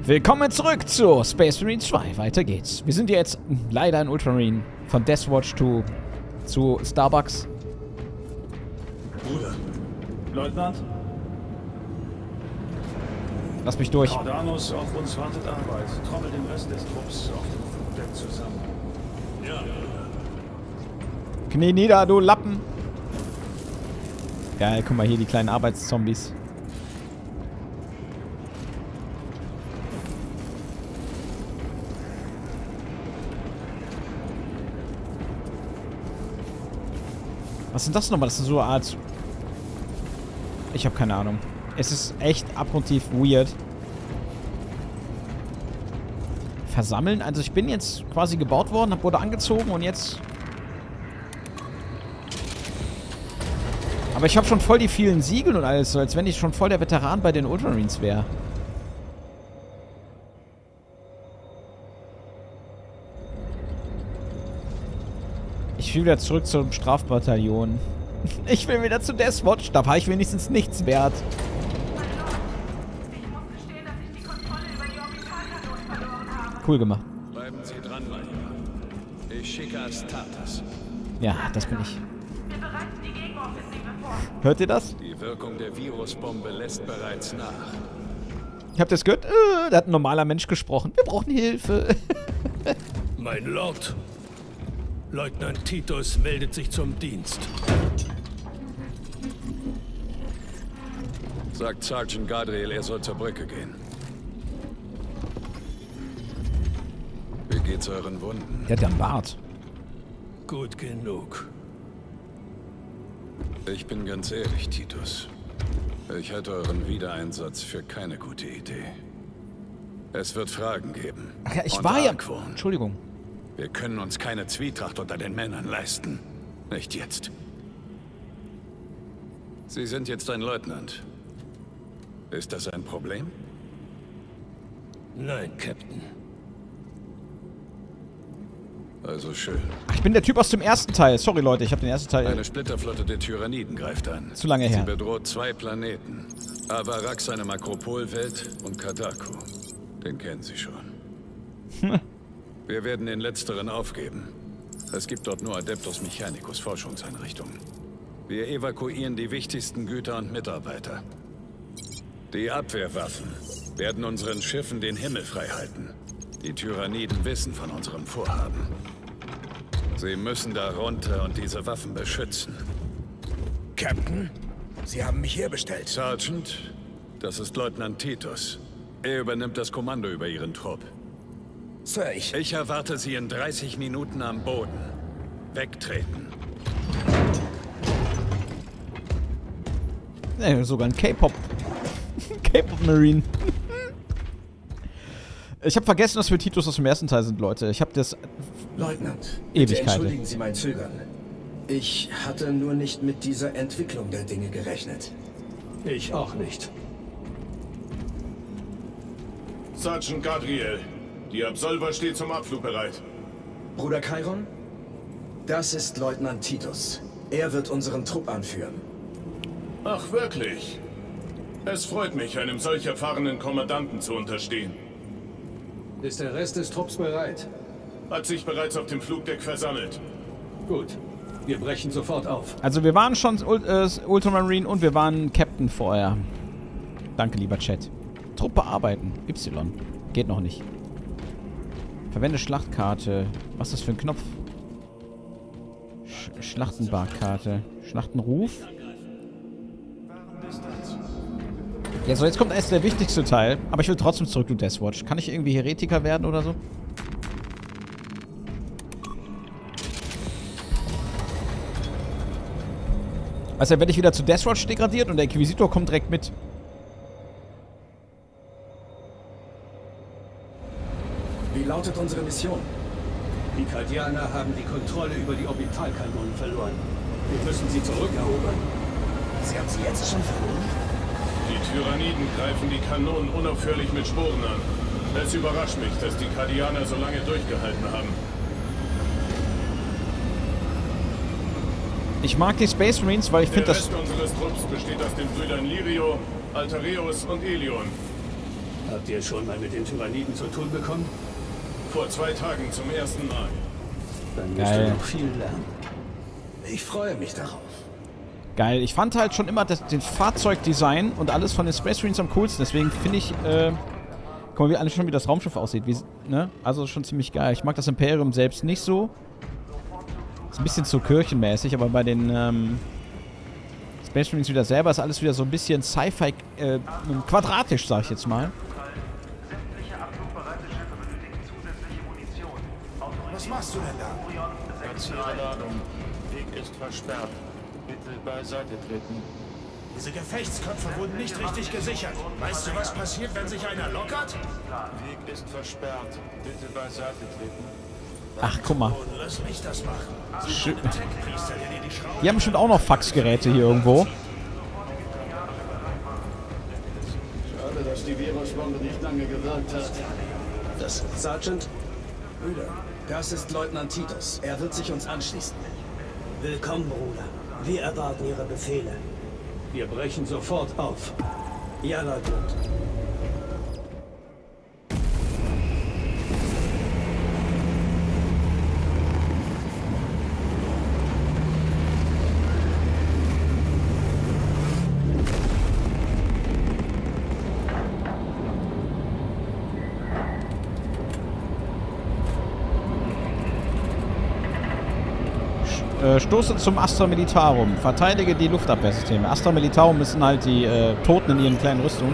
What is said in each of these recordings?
Willkommen zurück zu Space Marine 2. Weiter geht's. Wir sind jetzt leider in Ultramarine. Von Deathwatch zu Starbucks. Bruder. Leutnant? Lass mich durch. Cordanos, auf uns wartet Arbeit. Trommel den Rest des Trupps auf dem Flugdeck zusammen. Ja. Knie nieder, du Lappen. Geil, guck mal hier, die kleinen Arbeitszombies. Was sind das nochmal? Das ist so eine Art... Ich habe keine Ahnung. Es ist echt abgrundtief weird. Versammeln? Also ich bin jetzt quasi gebaut worden, wurde angezogen und jetzt... Aber ich habe schon voll die vielen Siegel und alles, so als wenn ich schon voll der Veteran bei den Ultramarines wäre. Ich will wieder zurück zum Strafbataillon. Ich will wieder zu Deathwatch. Da war ich wenigstens nichts wert. Ich muss gestehen, dass ich die Kontrolle über die Orbitalkanone verloren habe. Cool gemacht. Bleiben Sie dran, Major. Ich schicke Astartes. Ja, das bin ich. Wir bereiten die Gegenoffensive vor. Hört ihr das? Die Wirkung der Virusbombe lässt bereits nach. Habt ihr das gehört? Da hat ein normaler Mensch gesprochen. Wir brauchen Hilfe. Mein Lord, Leutnant Titus meldet sich zum Dienst. Sagt Sergeant Gadriel, er soll zur Brücke gehen. Wie geht's euren Wunden? Der hat ja einen Bart. Gut genug. Ich bin ganz ehrlich, Titus. Ich halte euren Wiedereinsatz für keine gute Idee. Es wird Fragen geben. Ach ja, ich Und war ja... Argwohn. Entschuldigung. Wir können uns keine Zwietracht unter den Männern leisten. Nicht jetzt. Sie sind jetzt ein Leutnant. Ist das ein Problem? Nein, Captain. Also schön. Ach, ich bin der Typ aus dem ersten Teil. Sorry, Leute, ich habe den ersten Teil... Eine Splitterflotte der Tyranniden greift an. Zu lange her. Sie bedroht 2 Planeten. Avarax, eine Makropolwelt, und Kadaku. Den kennen Sie schon. Wir werden den letzteren aufgeben. Es gibt dort nur Adeptus Mechanicus Forschungseinrichtungen. Wir evakuieren die wichtigsten Güter und Mitarbeiter. Die Abwehrwaffen werden unseren Schiffen den Himmel frei halten. Die Tyranniden wissen von unserem Vorhaben. Sie müssen da runter und diese Waffen beschützen. Captain, Sie haben mich herbestellt. Sergeant, das ist Leutnant Titus. Er übernimmt das Kommando über Ihren Trupp. Sir, Ich erwarte Sie in 30 Minuten am Boden. Wegtreten. Sogar ein K-Pop. K-Pop-Marine. Ich habe vergessen, dass wir Titus aus dem ersten Teil sind, Leute. Ich habe das... Leutnant, bitte Ewigkeiten. entschuldigen Sie mein Zögern. Ich hatte nur nicht mit dieser Entwicklung der Dinge gerechnet. ich auch nicht. Sergeant Gadriel, die Absolver steht zum Abflug bereit. Bruder Chiron, das ist Leutnant Titus. Er wird unseren Trupp anführen. Ach, wirklich? Es freut mich, einem solch erfahrenen Kommandanten zu unterstehen. Ist der Rest des Trupps bereit? Hat sich bereits auf dem Flugdeck versammelt. Gut. Wir brechen sofort auf. Also wir waren schon Ultramarine und wir waren Captain vorher. Danke, lieber Chat. Truppe bearbeiten. Y. Geht noch nicht. Verwende Schlachtkarte. Was ist das für ein Knopf? Schlachtenbarkarte. Schlachtenruf? Ja, so jetzt kommt erst der wichtigste Teil. Aber ich will trotzdem zurück zu Deathwatch. Kann ich irgendwie Heretiker werden oder so? Also dann werde ich wieder zu Deathwatch degradiert und der Inquisitor kommt direkt mit. Wie lautet unsere Mission? Die Kaldianer haben die Kontrolle über die Orbitalkanonen verloren. Wir müssen sie zurückerobern. Sie haben sie jetzt schon verloren? Die Tyranniden greifen die Kanonen unaufhörlich mit Sporen an. Es überrascht mich, dass die Kardianer so lange durchgehalten haben. Ich mag die Space Marines, weil ich finde Der das... Rest unseres Trupps besteht aus den Brüdern Lirio, Altareus und Elion. Habt ihr schon mal mit den Tyranniden zu tun bekommen? Vor 2 Tagen zum ersten Mal. Dann müsst ihr noch viel lernen. Ich freue mich darauf. Geil. Ich fand halt schon immer den Fahrzeugdesign und alles von den Space Marines am coolsten. Deswegen finde ich, guck mal, schon wie das Raumschiff aussieht. Ne? Also schon ziemlich geil. Ich mag das Imperium selbst nicht so. Ist ein bisschen zu kirchenmäßig, aber bei den Space Marines wieder selber ist alles wieder so ein bisschen Sci-Fi quadratisch, sag ich jetzt mal. Was machst du denn da? Ihre Ladung. Weg ist versperrt. Bitte beiseite treten. Diese Gefechtsköpfe wurden nicht richtig gesichert. Weißt du, was passiert, wenn sich einer lockert? Weg ist versperrt. Bitte beiseite treten. Ach, guck mal. Lass mich das machen. Schön. Tech-Priester, der dir die Schrauben... Die haben bestimmt auch noch Faxgeräte hier irgendwo. Schade, dass die Virusbombe nicht lange gewirkt hat. Das Sergeant? Brüder, das ist Leutnant Titus. Er wird sich uns anschließen. Willkommen, Bruder. Wir erwarten Ihre Befehle. Wir brechen sofort auf. Ja, Leutnant. Stoße zum Astra Militarum. Verteidige die Luftabwehrsysteme. Astra Militarum sind halt die Toten in ihren kleinen Rüstungen.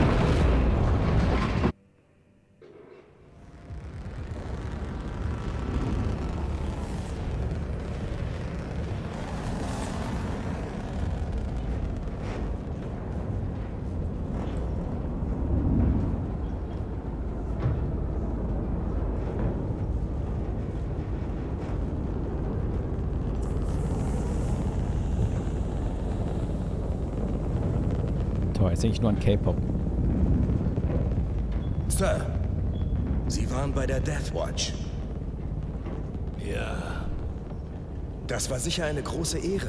Jetzt denke ich nur an K-Pop. Sir, Sie waren bei der Death Watch. Ja. Das war sicher eine große Ehre.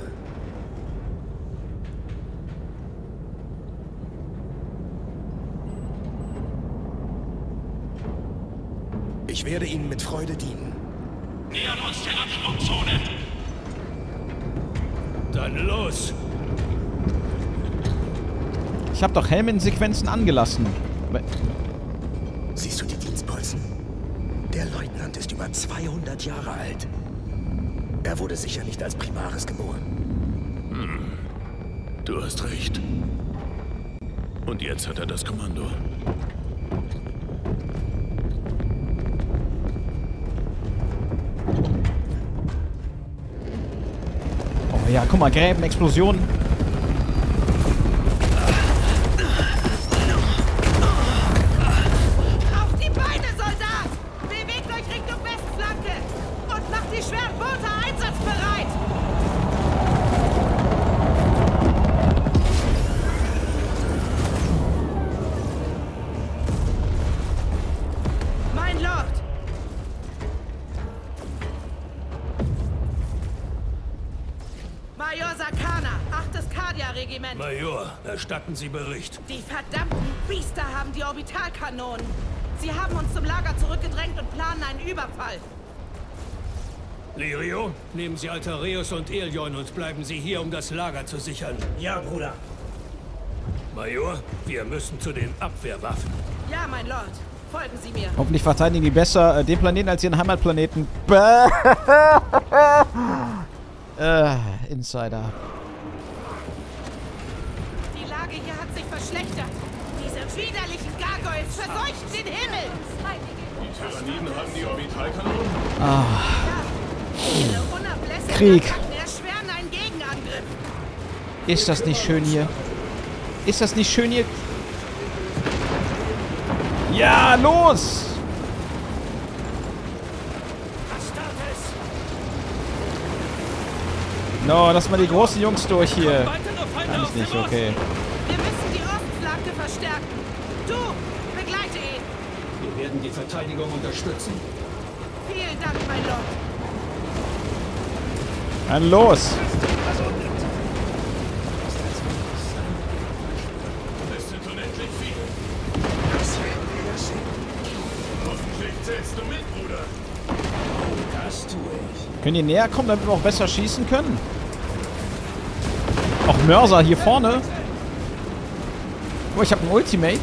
Ich werde Ihnen mit Freude dienen. Nähern uns der Absprungzone. Dann los. Ich habe doch Helmensequenzen angelassen. Siehst du die Dienstbolzen? Der Leutnant ist über 200 Jahre alt. Er wurde sicher nicht als Primaris geboren. Du hast recht. Und jetzt hat er das Kommando. Oh ja, guck mal, Gräben, Explosionen. Major, erstatten Sie Bericht. Die verdammten Biester haben die Orbitalkanonen. Sie haben uns zum Lager zurückgedrängt und planen einen Überfall. Lirio, nehmen Sie Altareus und Elion und bleiben Sie hier, um das Lager zu sichern. Ja, Bruder. Major, wir müssen zu den Abwehrwaffen. Ja, mein Lord. Folgen Sie mir. Hoffentlich verteidigen die besser den Planeten als ihren Heimatplaneten. Insider. Die Lage hier hat sich verschlechtert. Diese widerlichen Gargoyles verseuchen den Himmel. Die Tyranniden haben die Orbitalkanonen? Ihre unablässigen Krieg. Attacken erschweren einen Gegenangriff. Ist das nicht schön hier? Ist das nicht schön hier? Ja, los! No, lass mal die großen Jungs durch hier. Kann ich nicht, okay. Wir müssen die Ostflanke verstärken. Du, begleite ihn. Wir werden die Verteidigung unterstützen. Vielen Dank, mein Lord. Dann los! Es sind unendlich viele. Können die näher kommen, damit wir auch besser schießen können? Auch Mörser hier vorne. Oh, ich habe ein Ultimate.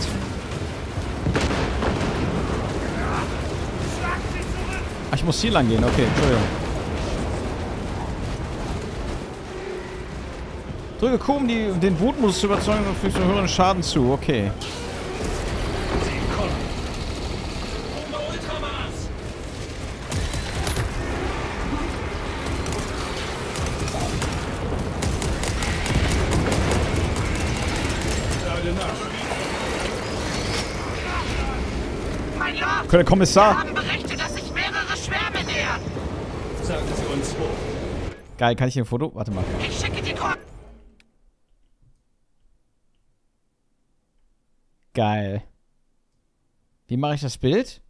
Ach, ich muss hier lang gehen. Okay, Entschuldigung. Drücke Q, um den Wutmodus zu überzeugen und fügt einen höheren Schaden zu. Okay. Mein Lord, Der Kommissar. wir haben berichtet, dass sich mehrere Schwärme nähern. Sagen Sie uns wo. Geil, kann ich hier ein Foto? Warte mal. Ich schicke die Koordinaten. Geil. Wie mache ich das Bild?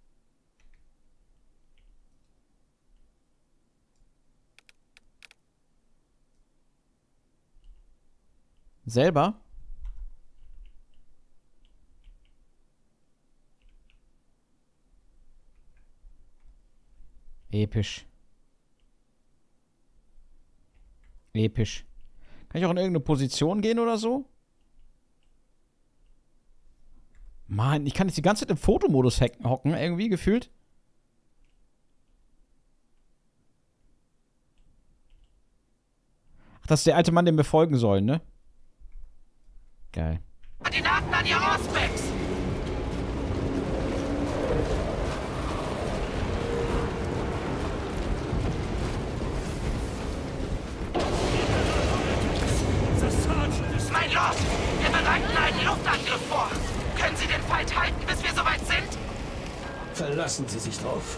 Selber? Episch. Episch. Kann ich auch in irgendeine Position gehen oder so? Mann, ich kann jetzt die ganze Zeit im Fotomodus hocken, irgendwie gefühlt. Ach, das ist der alte Mann, dem wir folgen sollen, ne? Geil. Koordinaten an Ihr Auspex. Mein Lord, wir bereiten einen Luftangriff vor. Können Sie den Fight halten, bis wir soweit sind? Verlassen Sie sich drauf.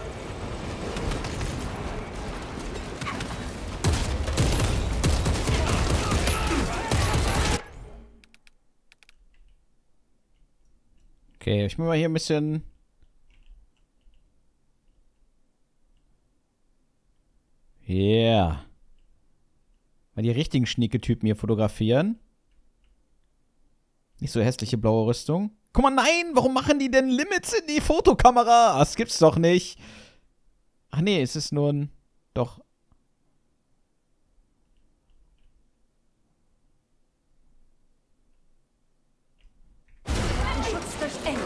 Okay, ich muss mal hier ein bisschen... Yeah. Mal die richtigen Schnicke-Typen hier fotografieren. Nicht so hässliche blaue Rüstung. Guck mal, nein! Warum machen die denn Limits in die Fotokamera? Das gibt's doch nicht. Ach nee, es ist nur ein... Doch. Schutz durch Engel.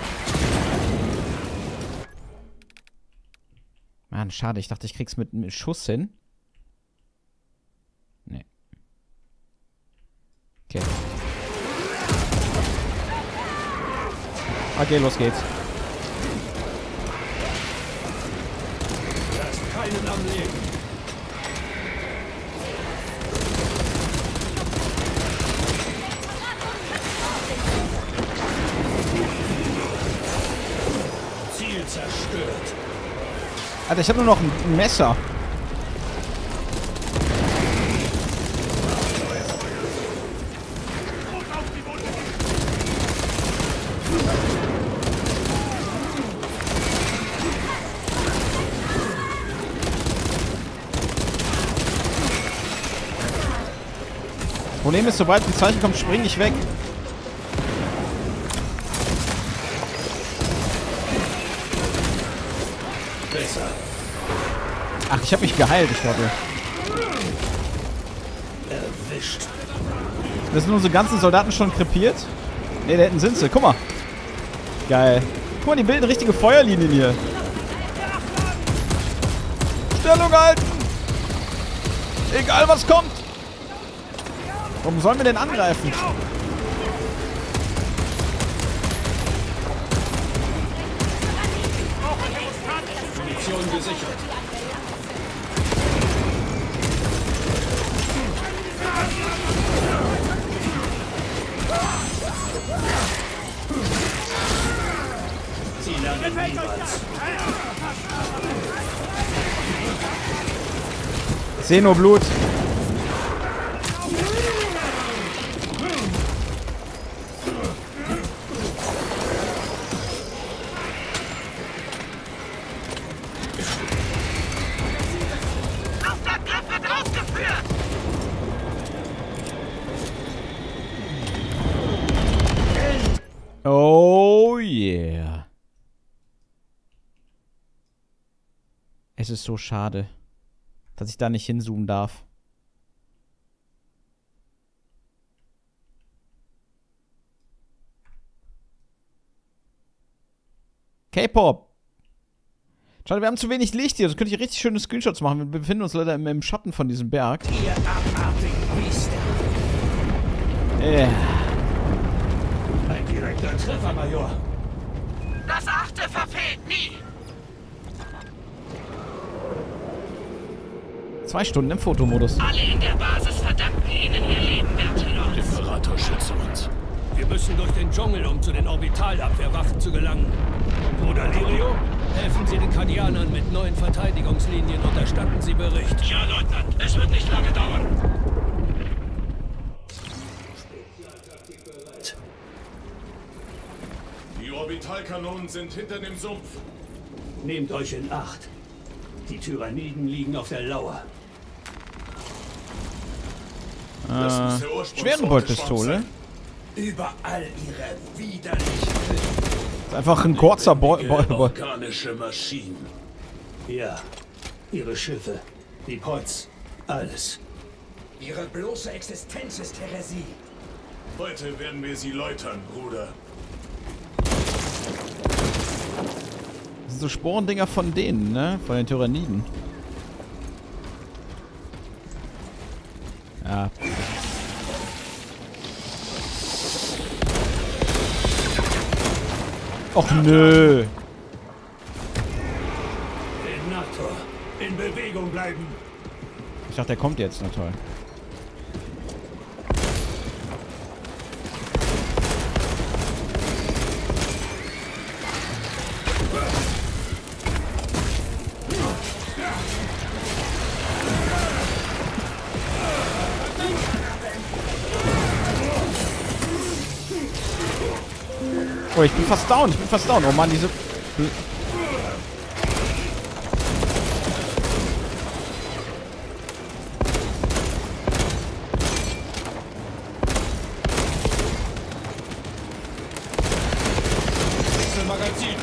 Mann, schade. Ich dachte, ich krieg's mit einem Schuss hin. Nee. Okay. Okay, los geht's. Lasst keinen am Leben. Ziel zerstört. Alter, ich habe nur noch ein Messer. Problem ist, sobald ein Zeichen kommt, springe ich weg. Besser. Ach, ich habe mich geheilt, ich glaube. Erwischt. Das sind unsere ganzen Soldaten schon krepiert? Ne, da hinten sind sie. Guck mal. Geil. Guck mal, die bilden richtige Feuerlinien hier. Stellung halten! Egal, was kommt! Warum sollen wir denn angreifen? Munition gesichert. Sie lernen niemals. Ich sehe nur Blut. Luftangriff wird ausgeführt! Oh yeah. Es ist so schade. Dass ich da nicht hinzoomen darf. K-Pop. Schade, wir haben zu wenig Licht hier. Das könnte ich richtig schöne Screenshots machen. Wir befinden uns leider im Schatten von diesem Berg. Ihr abartigen Biester. Ein direkter Treffer, Major. Das 8. verfehlt nie. 2 Stunden im Fotomodus. Alle in der Basis verdanken Ihnen ihr Leben, Bertillons. Imperator, schütze uns. Wir müssen durch den Dschungel, um zu den Orbitalabwehrwaffen zu gelangen. Bruder Lirio, helfen Sie den Kardianern mit neuen Verteidigungslinien und erstatten Sie Bericht. Ja, Leutnant, es wird nicht lange dauern. Die Orbitalkanonen sind hinter dem Sumpf. Nehmt euch in Acht. Die Tyranniden liegen auf der Lauer. Das muss der Ursprungsort Schwerenboltpistole. Überall ihre widerlichen Das ist einfach ein kurzer organische Maschinen. Ja, ihre Schiffe, die Pots, alles. Ihre bloße Existenz ist Häresie. Heute werden wir sie läutern, Bruder. Das sind so Sporendinger von denen, ne? Von den Tyranniden. Ja. Och nö. Venator, in Bewegung bleiben. Ich dachte, der kommt jetzt. Na toll. Oh, ich bin fast down. Oh Mann, diese... Magazin.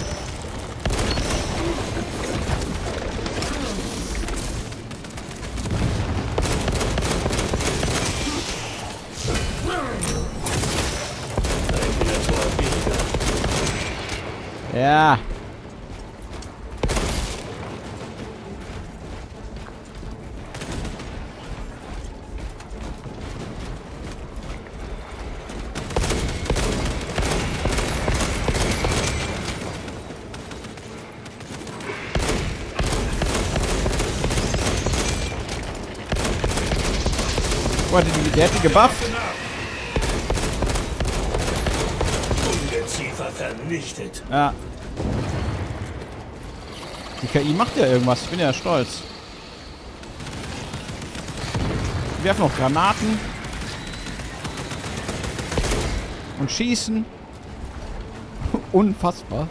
Ja. Warte, der hat die gebufft. Ungeziefer vernichtet. Ja. Die KI macht ja irgendwas. Ich bin ja stolz. Wir werfen noch Granaten. Und schießen. Unfassbar.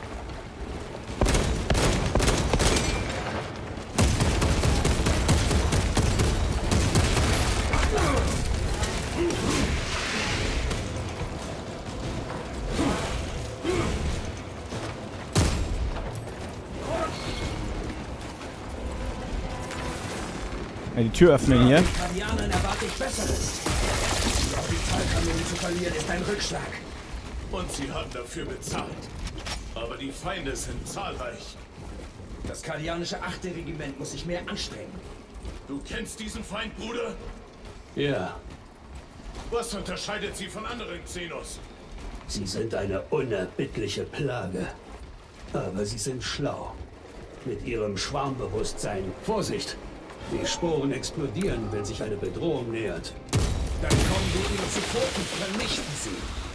Ja, die Tür öffnen hier. Kardianern erwarte ich Besseres. Die Orbitalkanonen zu verlieren ist ein Rückschlag. Und sie haben dafür bezahlt. Aber die Feinde sind zahlreich. Das kardianische 8. Regiment muss sich mehr anstrengen. Du kennst diesen Feind, Bruder? Ja, Was unterscheidet sie von anderen Xenos? sie sind eine unerbittliche Plage. Aber sie sind schlau. Mit ihrem Schwarmbewusstsein. Vorsicht! Die Sporen explodieren, wenn sich eine Bedrohung nähert. Dann kommen wir ihnen zuvor und vernichten sie.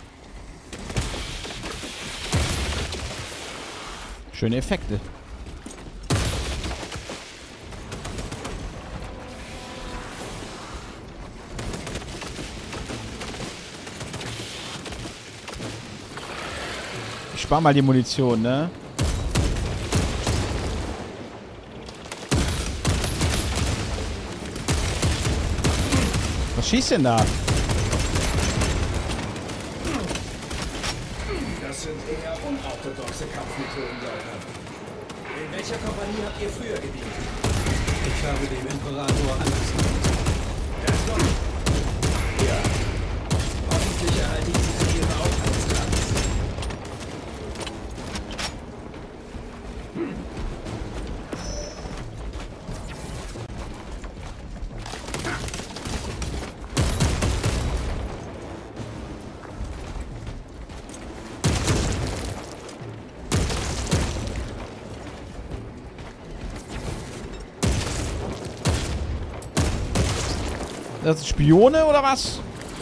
Schöne Effekte. Ich spar mal die Munition, ne? Was schießt denn da? Das sind eher unorthodoxe Kampfmethoden, Leutnant. In welcher Kompanie habt ihr früher gedient? Ich habe dem Imperator angesagt. Das kommt. Ja. Hoffentlich erhalte ich diese Ehre auch eines Tages. Das sind Spione oder was?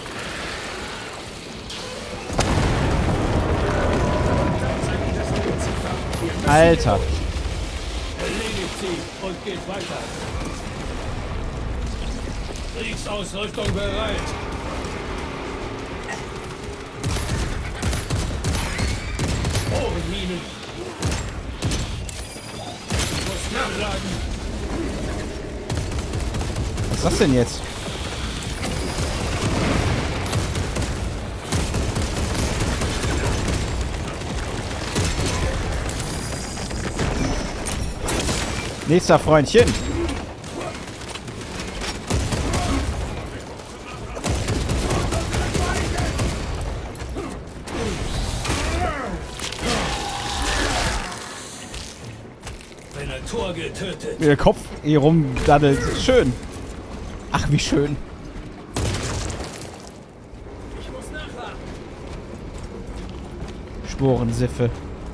Alter. Erledigt sie und geht weiter. Kriegsausrüstung bereit. Sporenminen. Muss nachladen. Was ist das denn jetzt? Nächster Freundchen. Venator getötet. Wie der Kopf hier rumdaddelt. Schön. Ach, wie schön. Ich muss nachladen. Sporensiffe.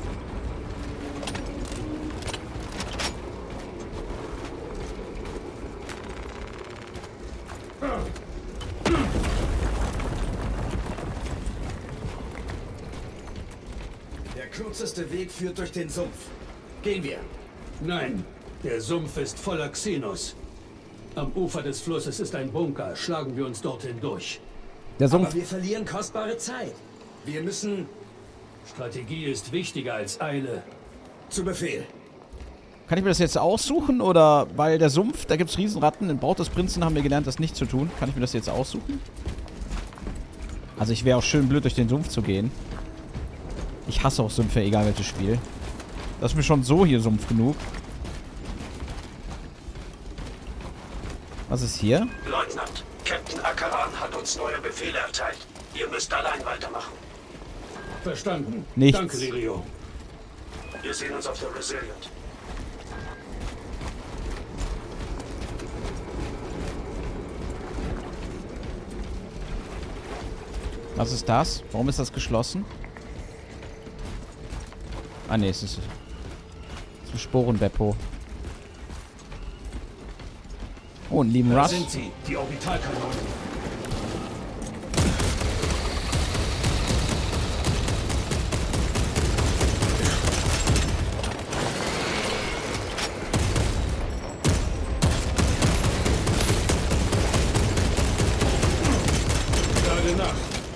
Der kürzeste Weg führt durch den Sumpf. Gehen wir. Nein, der Sumpf ist voller Xenos. Am Ufer des Flusses ist ein Bunker. Schlagen wir uns dorthin durch. Der Sumpf. Aber wir verlieren kostbare Zeit. Wir müssen... Strategie ist wichtiger als Eile. Zu Befehl. Kann ich mir das jetzt aussuchen? Oder weil der Sumpf, da gibt es Riesenratten. In Braut des Prinzen haben wir gelernt, das nicht zu tun. Kann ich mir das jetzt aussuchen? Also ich wäre auch schön blöd, durch den Sumpf zu gehen. Ich hasse auch Sümpfe, egal welches Spiel. Das ist mir schon so hier Sumpf genug. Was ist hier? Leutnant, Captain Akaran hat uns neue Befehle erteilt. Ihr müsst allein weitermachen. Verstanden. Nichts. Danke, Lirio. Wir sehen uns auf der Resilient. Was ist das? Warum ist das geschlossen? Ah ne, es ist ein Sporenbeppo. Oh, einen lieben Da Russ. sind sie, die Orbitalkanonen. Gerade Nacht.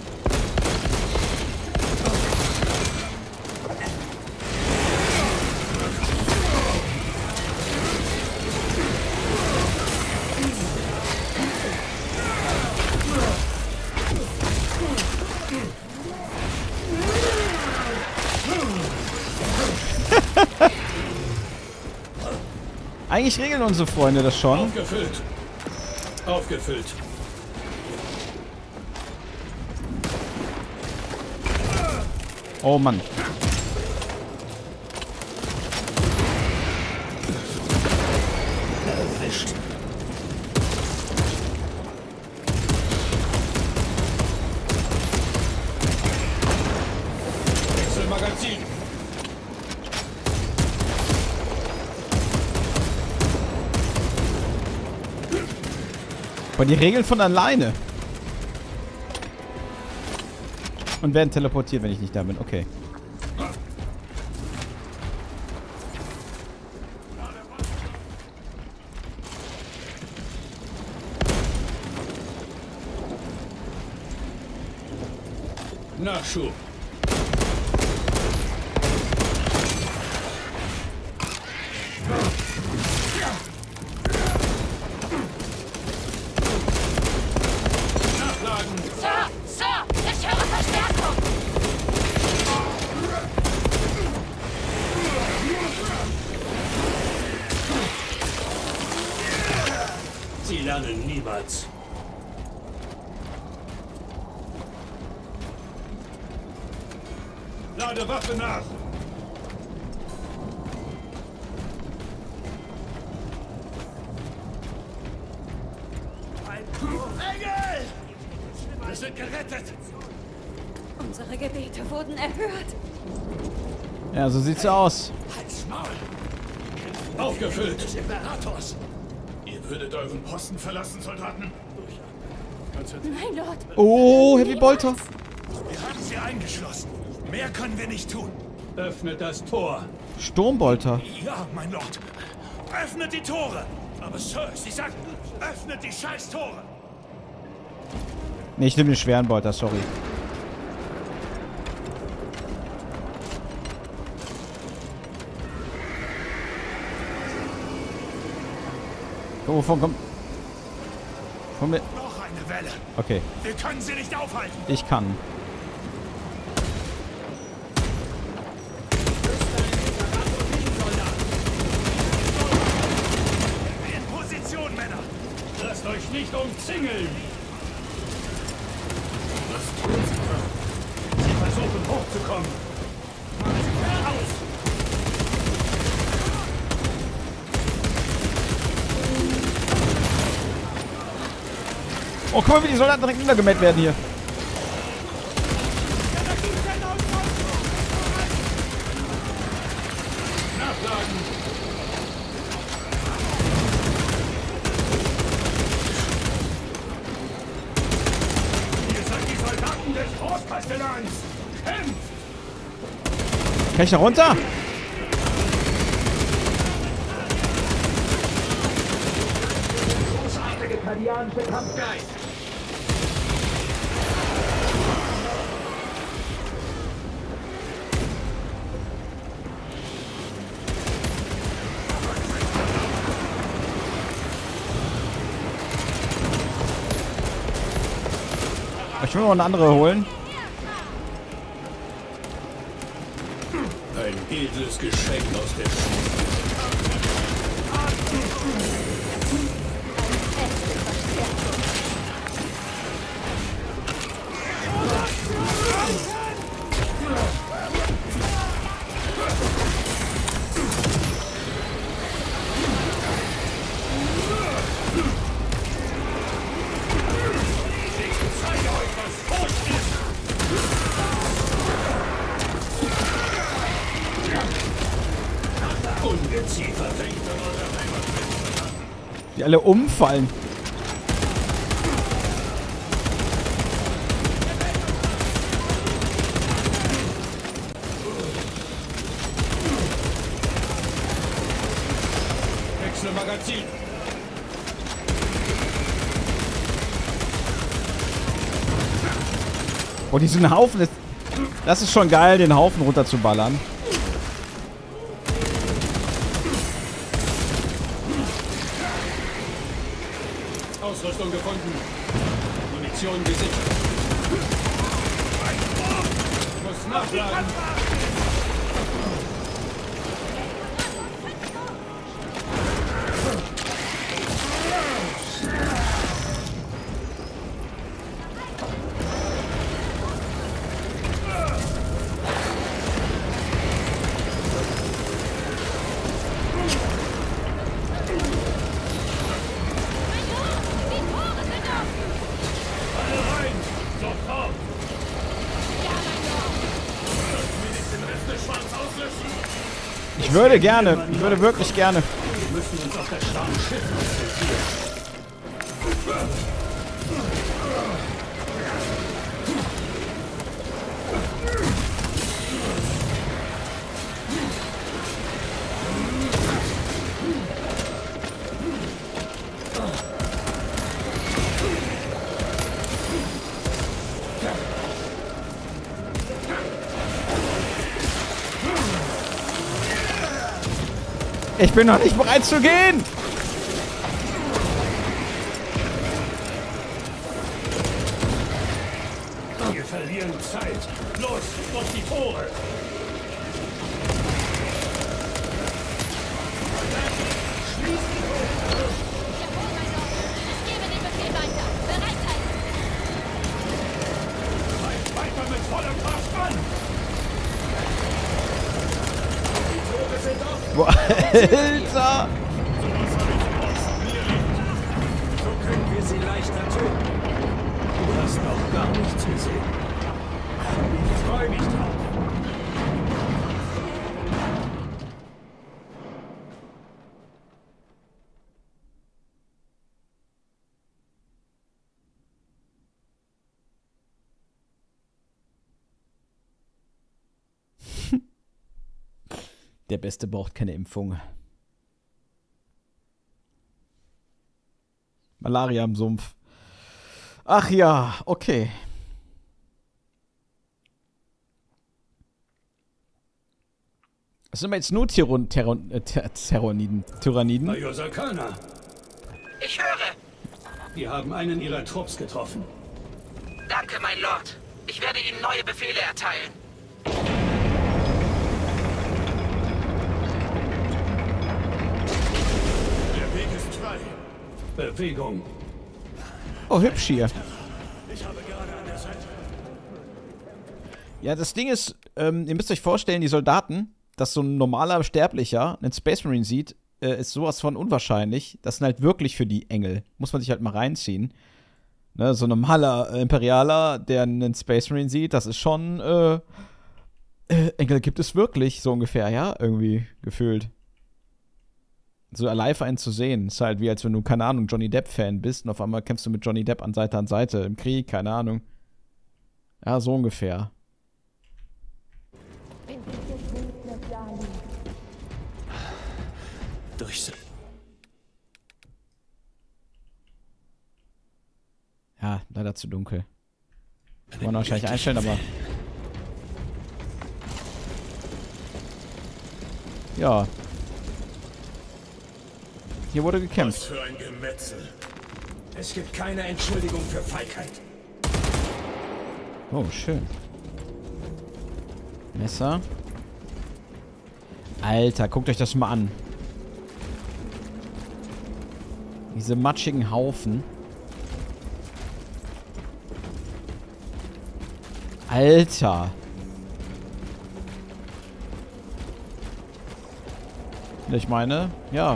Eigentlich regeln unsere Freunde das schon. Aufgefüllt. Aufgefüllt. Oh Mann. Erwischt. Wechselmagazin. Aber die regeln von alleine. Und werden teleportiert, wenn ich nicht da bin. Okay. Nachschub. Nachladen. Sir! Sir! Ich höre Verstärkung! niemals. Lade Waffe nach! Engel! Wir sind gerettet! Unsere Gebete wurden erhört. Ja, so sieht's aus. Halt's Maul! Aufgefüllt! Des Imperators! Ihr würdet euren Posten verlassen, Soldaten? Nein, Lord. Oh, Heavy Bolter. Wir haben sie eingeschlossen. Mehr können wir nicht tun. Öffnet das Tor. Sturmbolter. Ja, mein Lord. Öffnet die Tore. Aber Sir, Sie sagten, öffnet die scheiß Tore. Ne, ich nehme den schweren Bolter, sorry. Wovon kommt... Von mir... Noch eine Welle. Okay. Wir können sie nicht aufhalten. Ich kann. In Position, Männer. Lasst euch nicht umzingeln. Was tun Sie da? Sie versuchen hochzukommen. Machen Sie geradeaus. Oh, guck mal, wie die Soldaten direkt niedergemäht werden hier. Nachladen. Ihr seid die Soldaten des Großkastellans. Kämpft! Kann ich da runter? Großartige kadianische Kampfgeist. Ich will noch eine andere holen. Ein edles Geschenk aus der Schule. Die alle umfallen. Wechsle Magazin. Oh, diesen Haufen. Das ist schon geil, den Haufen runterzuballern. Ausrüstung gefunden. Munition gesichert. Muss nachladen. Ich würde gerne. Ich würde wirklich gerne. Wir müssen uns auf das starke Schiff konzentrieren. Ich bin noch nicht bereit zu gehen. Wir verlieren Zeit. Los, durch die Tore. Schließ die Tore. Ich gebe den Befehl. Alter! So können wir sie leichter töten. Du hast noch gar nichts gesehen. Ich freue mich drauf. Der Beste braucht keine Impfung. Malaria im Sumpf. Ach ja, okay. Das sind wir jetzt nur Tyranniden. Major Sakana. Ich höre. Wir haben einen ihrer Trupps getroffen. Danke, mein Lord. Ich werde Ihnen neue Befehle erteilen. Der Weg ist frei. Bewegung. Oh, hübsch hier. Ich habe gerade an der Seite. Ja, das Ding ist, ihr müsst euch vorstellen, die Soldaten, dass so ein normaler Sterblicher einen Space Marine sieht, ist sowas von unwahrscheinlich. Das sind halt wirklich für die Engel. Muss man sich halt mal reinziehen. Ne, so ein normaler Imperialer, der einen Space Marine sieht, das ist schon, Engel gibt es wirklich, so ungefähr, ja, irgendwie gefühlt. So live einen zu sehen, ist halt wie als wenn du, keine Ahnung, Johnny Depp-Fan bist und auf einmal kämpfst du mit Johnny Depp an Seite im Krieg, keine Ahnung. Ja, so ungefähr. Ja, leider zu dunkel. Kann man wahrscheinlich einstellen, aber... Ja. Hier wurde gekämpft. Was für ein Gemetzel. Es gibt keine Entschuldigung für Feigheit. Oh, schön. Messer. Alter, guckt euch das mal an. Diese matschigen Haufen. Alter. Ich meine, ja.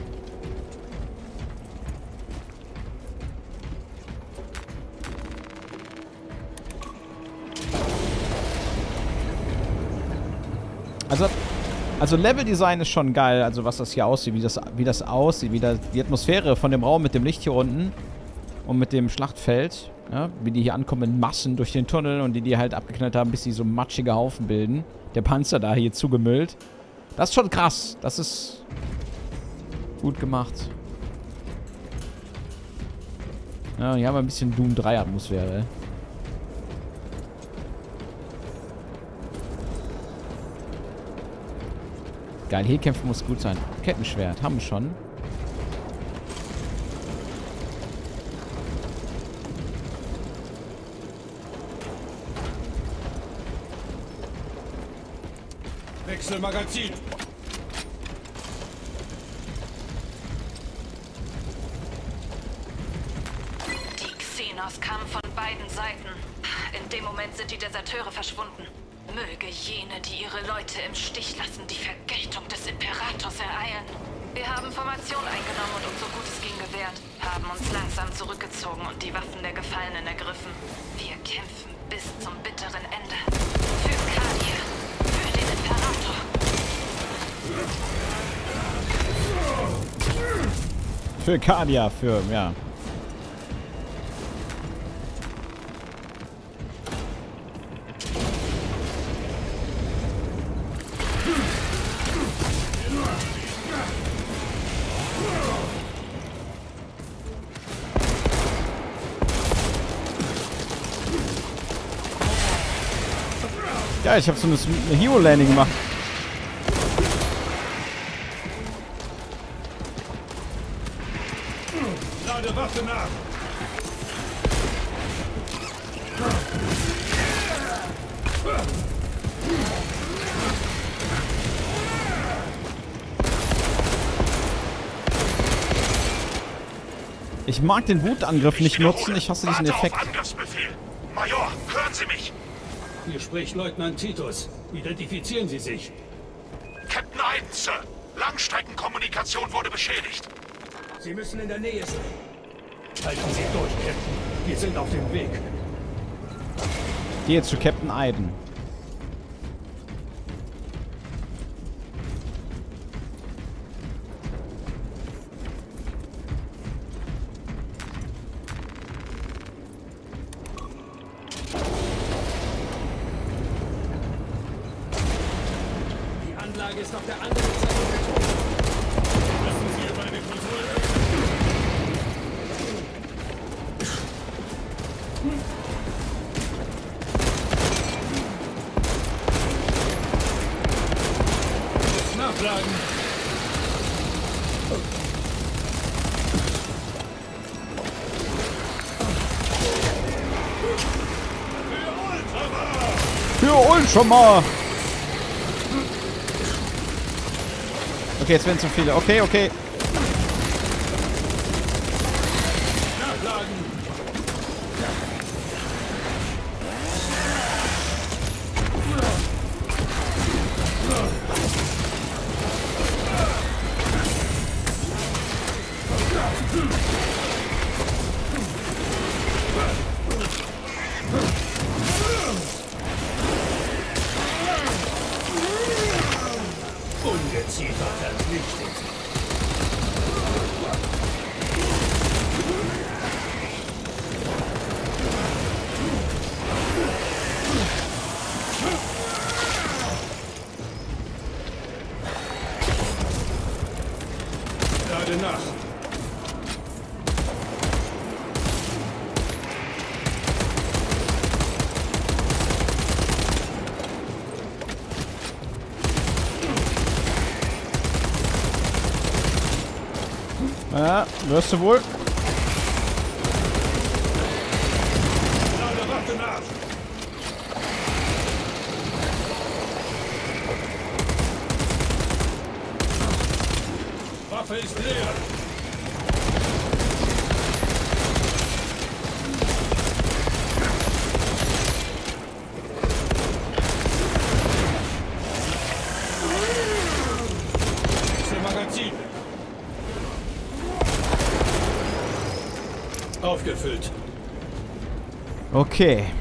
Also Leveldesign ist schon geil, also was das hier aussieht, wie das aussieht, wie die Atmosphäre von dem Raum mit dem Licht hier unten und mit dem Schlachtfeld, ja, wie die hier ankommen in Massen durch den Tunnel und die halt abgeknallt haben, bis die so matschige Haufen bilden. Der Panzer da hier zugemüllt. Das ist schon krass. Das ist gut gemacht. Ja, hier haben wir ein bisschen Doom 3 Atmosphäre. Geil, hier kämpfen muss gut sein. Kettenschwert, haben wir schon. Wechselmagazin. Die Xenos kamen von beiden Seiten. In dem Moment sind die Deserteure verschwunden. Möge jene, die ihre Leute im Stich lassen, die Vergeltung des Imperators ereilen. Wir haben Formation eingenommen und uns so gut es ging gewehrt, haben uns langsam zurückgezogen und die Waffen der Gefallenen ergriffen. Wir kämpfen bis zum bitteren Ende. Für Kadir, für den Imperator. Für Kadia, ja. Ja, ich habe so eine Hero-Landing gemacht. Lade Waffe nach! Ich mag den Wutangriff nicht nutzen, ich hasse diesen Effekt. Angriffsbefehl. Major, hören Sie mich. Hier spricht Leutnant Titus. Identifizieren Sie sich. Captain 1, Sir. Langstreckenkommunikation wurde beschädigt. Sie müssen in der Nähe sein. Halten Sie durch, Captain. Wir sind auf dem Weg. Gehe zu Captain Aiden. Die Anlage ist auf der anderen Seite der Tür. Müssen Sie über eine Konsole Nachladen. Für Ultramar! Okay, jetzt werden zu viele. Okay, okay. Nachladen. Ungeziefer verpflichtet. gerade nach. Ja, wirst du wohl. Waffe nach! Waffe ist leer! Magazin! Aufgefüllt. Okay.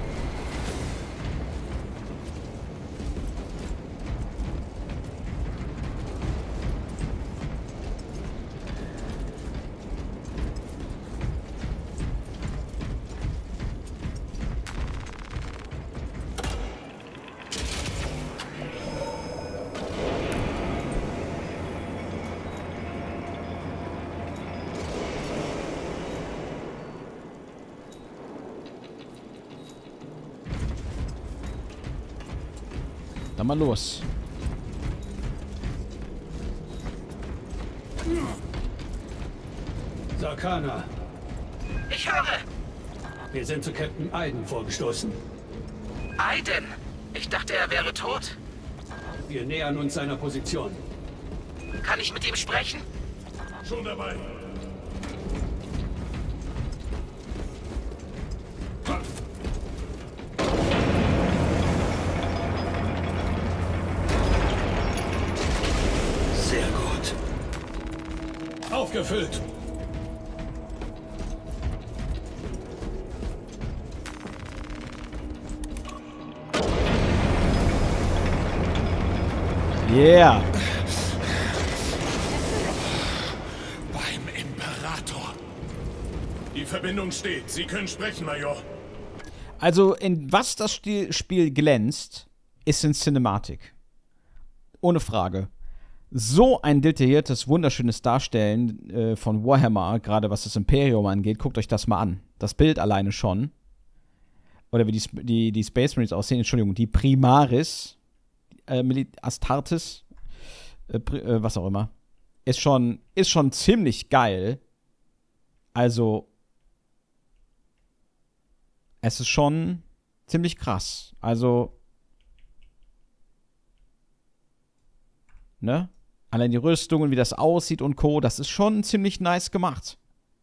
Dann mal los. Sarkana, Ich höre. wir sind zu Captain Aiden vorgestoßen. Aiden. Ich dachte, er wäre tot. Wir nähern uns seiner Position. Kann ich mit ihm sprechen? Schon dabei. Sehr gut. Aufgefüllt. Yeah. Beim Imperator. Die Verbindung steht. Sie können sprechen, Major. Also, in was das Spiel glänzt, ist in Cinematik. Ohne Frage. So ein detailliertes, wunderschönes Darstellen von Warhammer, gerade was das Imperium angeht, guckt euch das mal an. Das Bild alleine schon. Oder wie die Space Marines aussehen, Entschuldigung, die Primaris, Astartes, was auch immer, ist schon ziemlich geil. Also, es ist schon ziemlich krass. Also, ne? Allein die Rüstungen, wie das aussieht und Co., das ist schon ziemlich nice gemacht.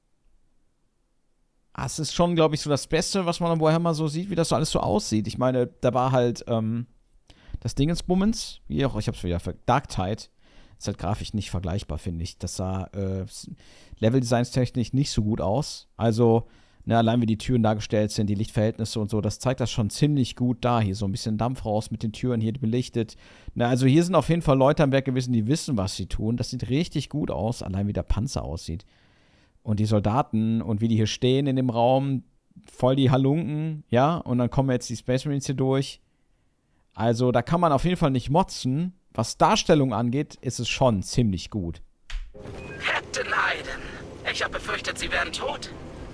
Das ist schon, glaube ich, so das Beste, was man an Warhammer so sieht, wie das so alles so aussieht. Ich meine, da war halt, das Dingensbummens, wie auch, ich hab's wieder Dark Tide, Ist halt grafisch nicht vergleichbar, finde ich. Das sah Level-Designs-technisch nicht so gut aus. Also, ne, allein wie die Türen dargestellt sind, die Lichtverhältnisse und so, das zeigt das schon ziemlich gut da. Hier so ein bisschen Dampf raus mit den Türen, hier belichtet. Na, also hier sind auf jeden Fall Leute am Werk gewesen, die wissen, was sie tun. Das sieht richtig gut aus, allein wie der Panzer aussieht. Und die Soldaten und wie die hier stehen in dem Raum, voll die Halunken, ja, und dann kommen jetzt die Space Marines hier durch. Also da kann man auf jeden Fall nicht motzen. Was Darstellung angeht, ist es schon ziemlich gut. Captain Aiden, ich habe befürchtet, Sie wären tot.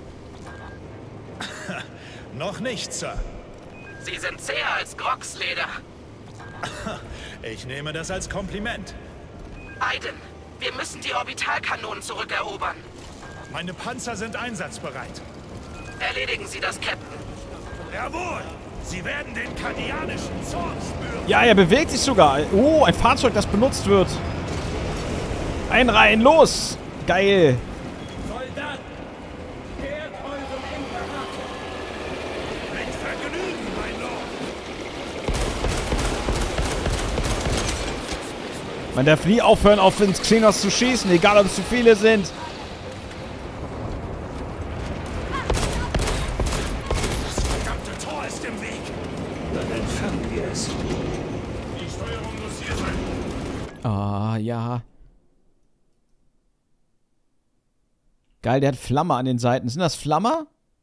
Noch nicht, Sir. Sie sind zäher als Grogsleder. Ich nehme das als Kompliment. Aiden, wir müssen die Orbitalkanonen zurückerobern. Meine Panzer sind einsatzbereit. Erledigen Sie das, Captain. Jawohl! Sie werden den kardianischen Zorn spüren. Ja, er bewegt sich sogar. Oh, ein Fahrzeug, das benutzt wird. Einreihen, los! Geil. Soldaten, ehrt eurem Imperator. Mit Vergnügen, mein Lord. Man darf nie aufhören, auf den Xenos zu schießen, egal ob es zu viele sind. Das verdammte Tor ist im Weg. Dann entfernen wir es. Die Steuerung muss hier sein. Ah, ja. Geil, der hat Flamme an den Seiten. Sind das Flammer?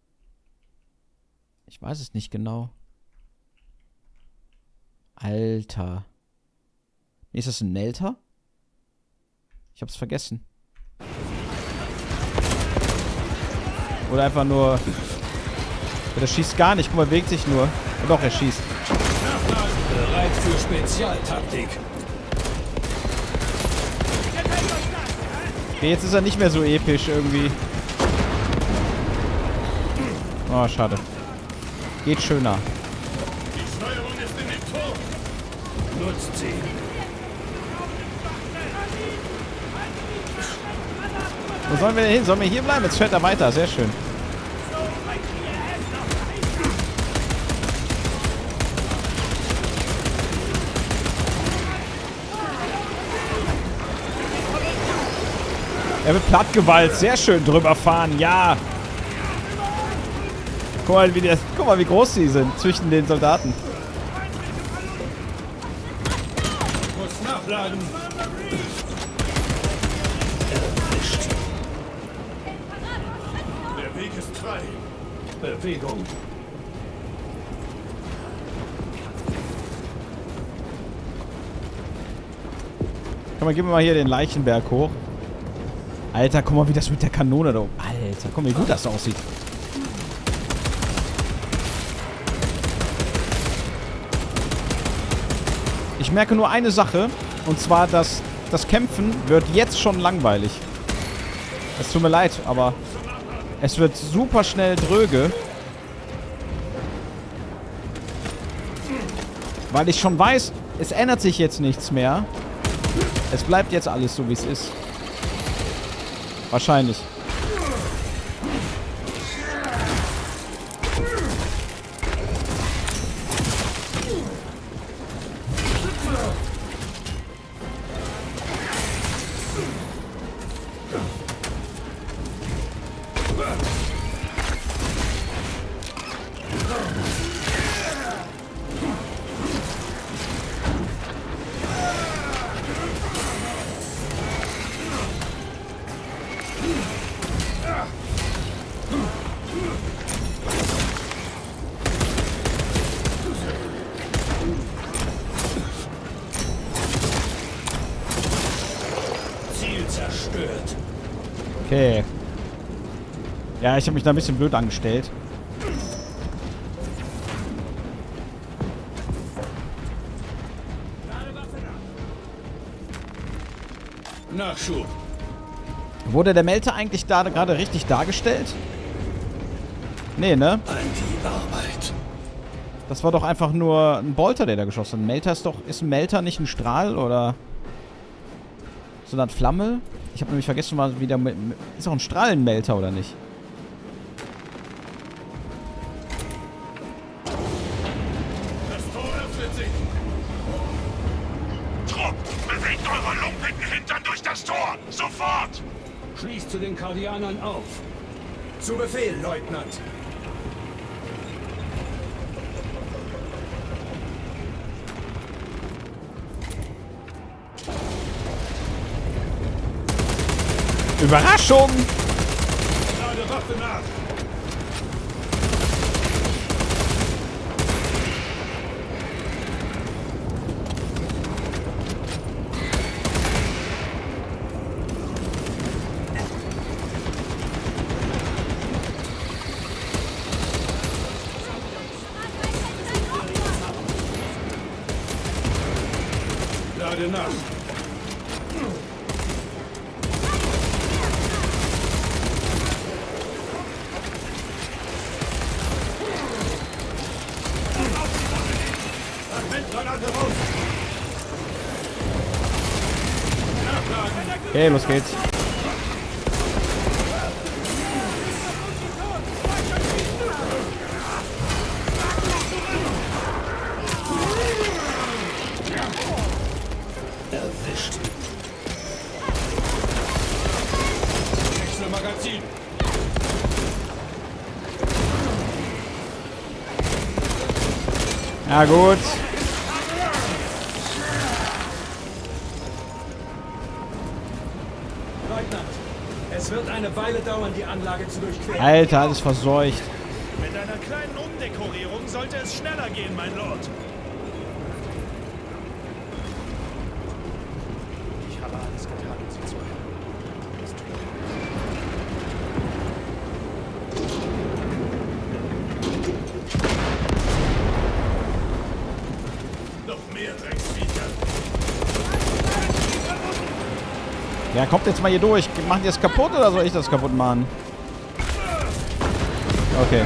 Ich weiß es nicht genau. Alter. Nee, ist das ein Nelter? Ich hab's vergessen. Oder einfach nur... Ja, der schießt gar nicht. Guck mal, bewegt sich nur. Ja, doch, er schießt. Bereit für Spezialtaktik. Okay, jetzt ist er nicht mehr so episch irgendwie. Oh, schade. Geht schöner. Die Steuerung ist in dem Turm. Nutzt sie. Wo sollen wir denn hin? Sollen wir hier bleiben? Jetzt fährt er weiter. Sehr schön. Er wird plattgewalzt. Sehr schön drüber fahren. Ja. Guck mal, wie groß die sind zwischen den Soldaten. Muss nachladen. Der Weg ist frei. Bewegung. Komm mal, gehen wir mal hier den Leichenberg hoch. Alter, guck mal, wie das mit der Kanone da oben. Alter, guck mal, wie gut das aussieht. Ich merke nur eine Sache. Und zwar, dass das Kämpfen wird jetzt schon langweilig. Es tut mir leid, aber es wird super schnell dröge. Weil ich schon weiß, es ändert sich jetzt nichts mehr. Es bleibt jetzt alles so, wie es ist. Wahrscheinlich. Okay. Ja, ich habe mich da ein bisschen blöd angestellt. Nachschub. Wurde der Melter eigentlich da gerade richtig dargestellt? Nee, ne? An die Arbeit. Das war doch einfach nur ein Bolter, der da geschossen hat. Ein Melter ist doch... Ist ein Melter nicht ein Strahl oder... sondern Flamme? Ich habe nämlich vergessen, mal wieder... Ist auch ein Strahlenmelter, oder nicht? Das Tor öffnet sich. Trupp, bewegt eure Lumpen hinten! das Tor! Sofort! Schließt zu den Kardianern auf. Zu Befehl, Leutnant. Überraschung! Lade Waffe nach! Lade nach! Okay, los geht's. Erwischt. Wechsel Magazin! Ja, gut. Leutnant, es wird eine Weile dauern, die Anlage zu durchqueren. Alter, alles verseucht. Mit einer kleinen Umdekorierung sollte es schneller gehen, mein Lord. Ich habe alles getan, um sie zu retten. Es tut mir leid. Noch mehr Drecksviecher! Ja, kommt jetzt mal hier durch. Machen die es kaputt oder soll ich das kaputt machen? Okay.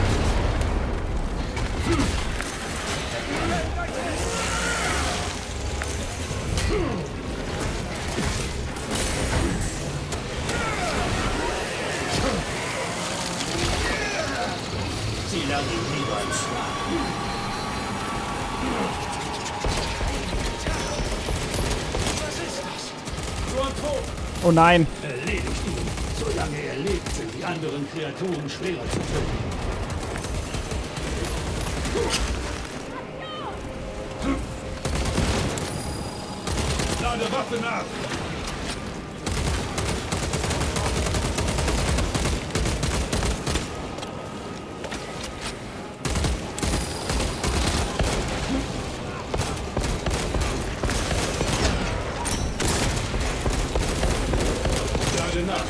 Sie lernen niemals. Oh nein. Erledigt ihn. Solange er lebt, sind die anderen Kreaturen schwerer zu töten. Lade Waffe nach! Lade nach!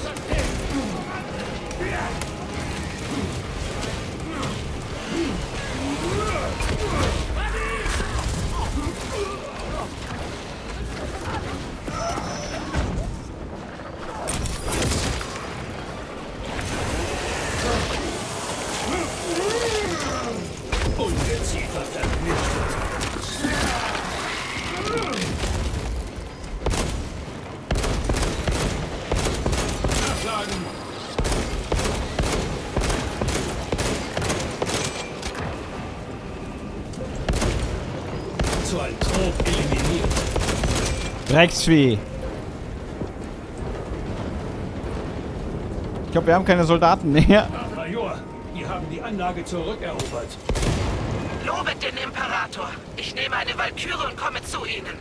Ungeziefer vernichtet. Nachladen! So ein Trop eliminiert. Drecksvieh. Ich glaube, wir haben keine Soldaten mehr. Major, die haben die Anlage zurückerobert. Lobet den Imperator. Ich nehme eine Walküre und komme zu Ihnen.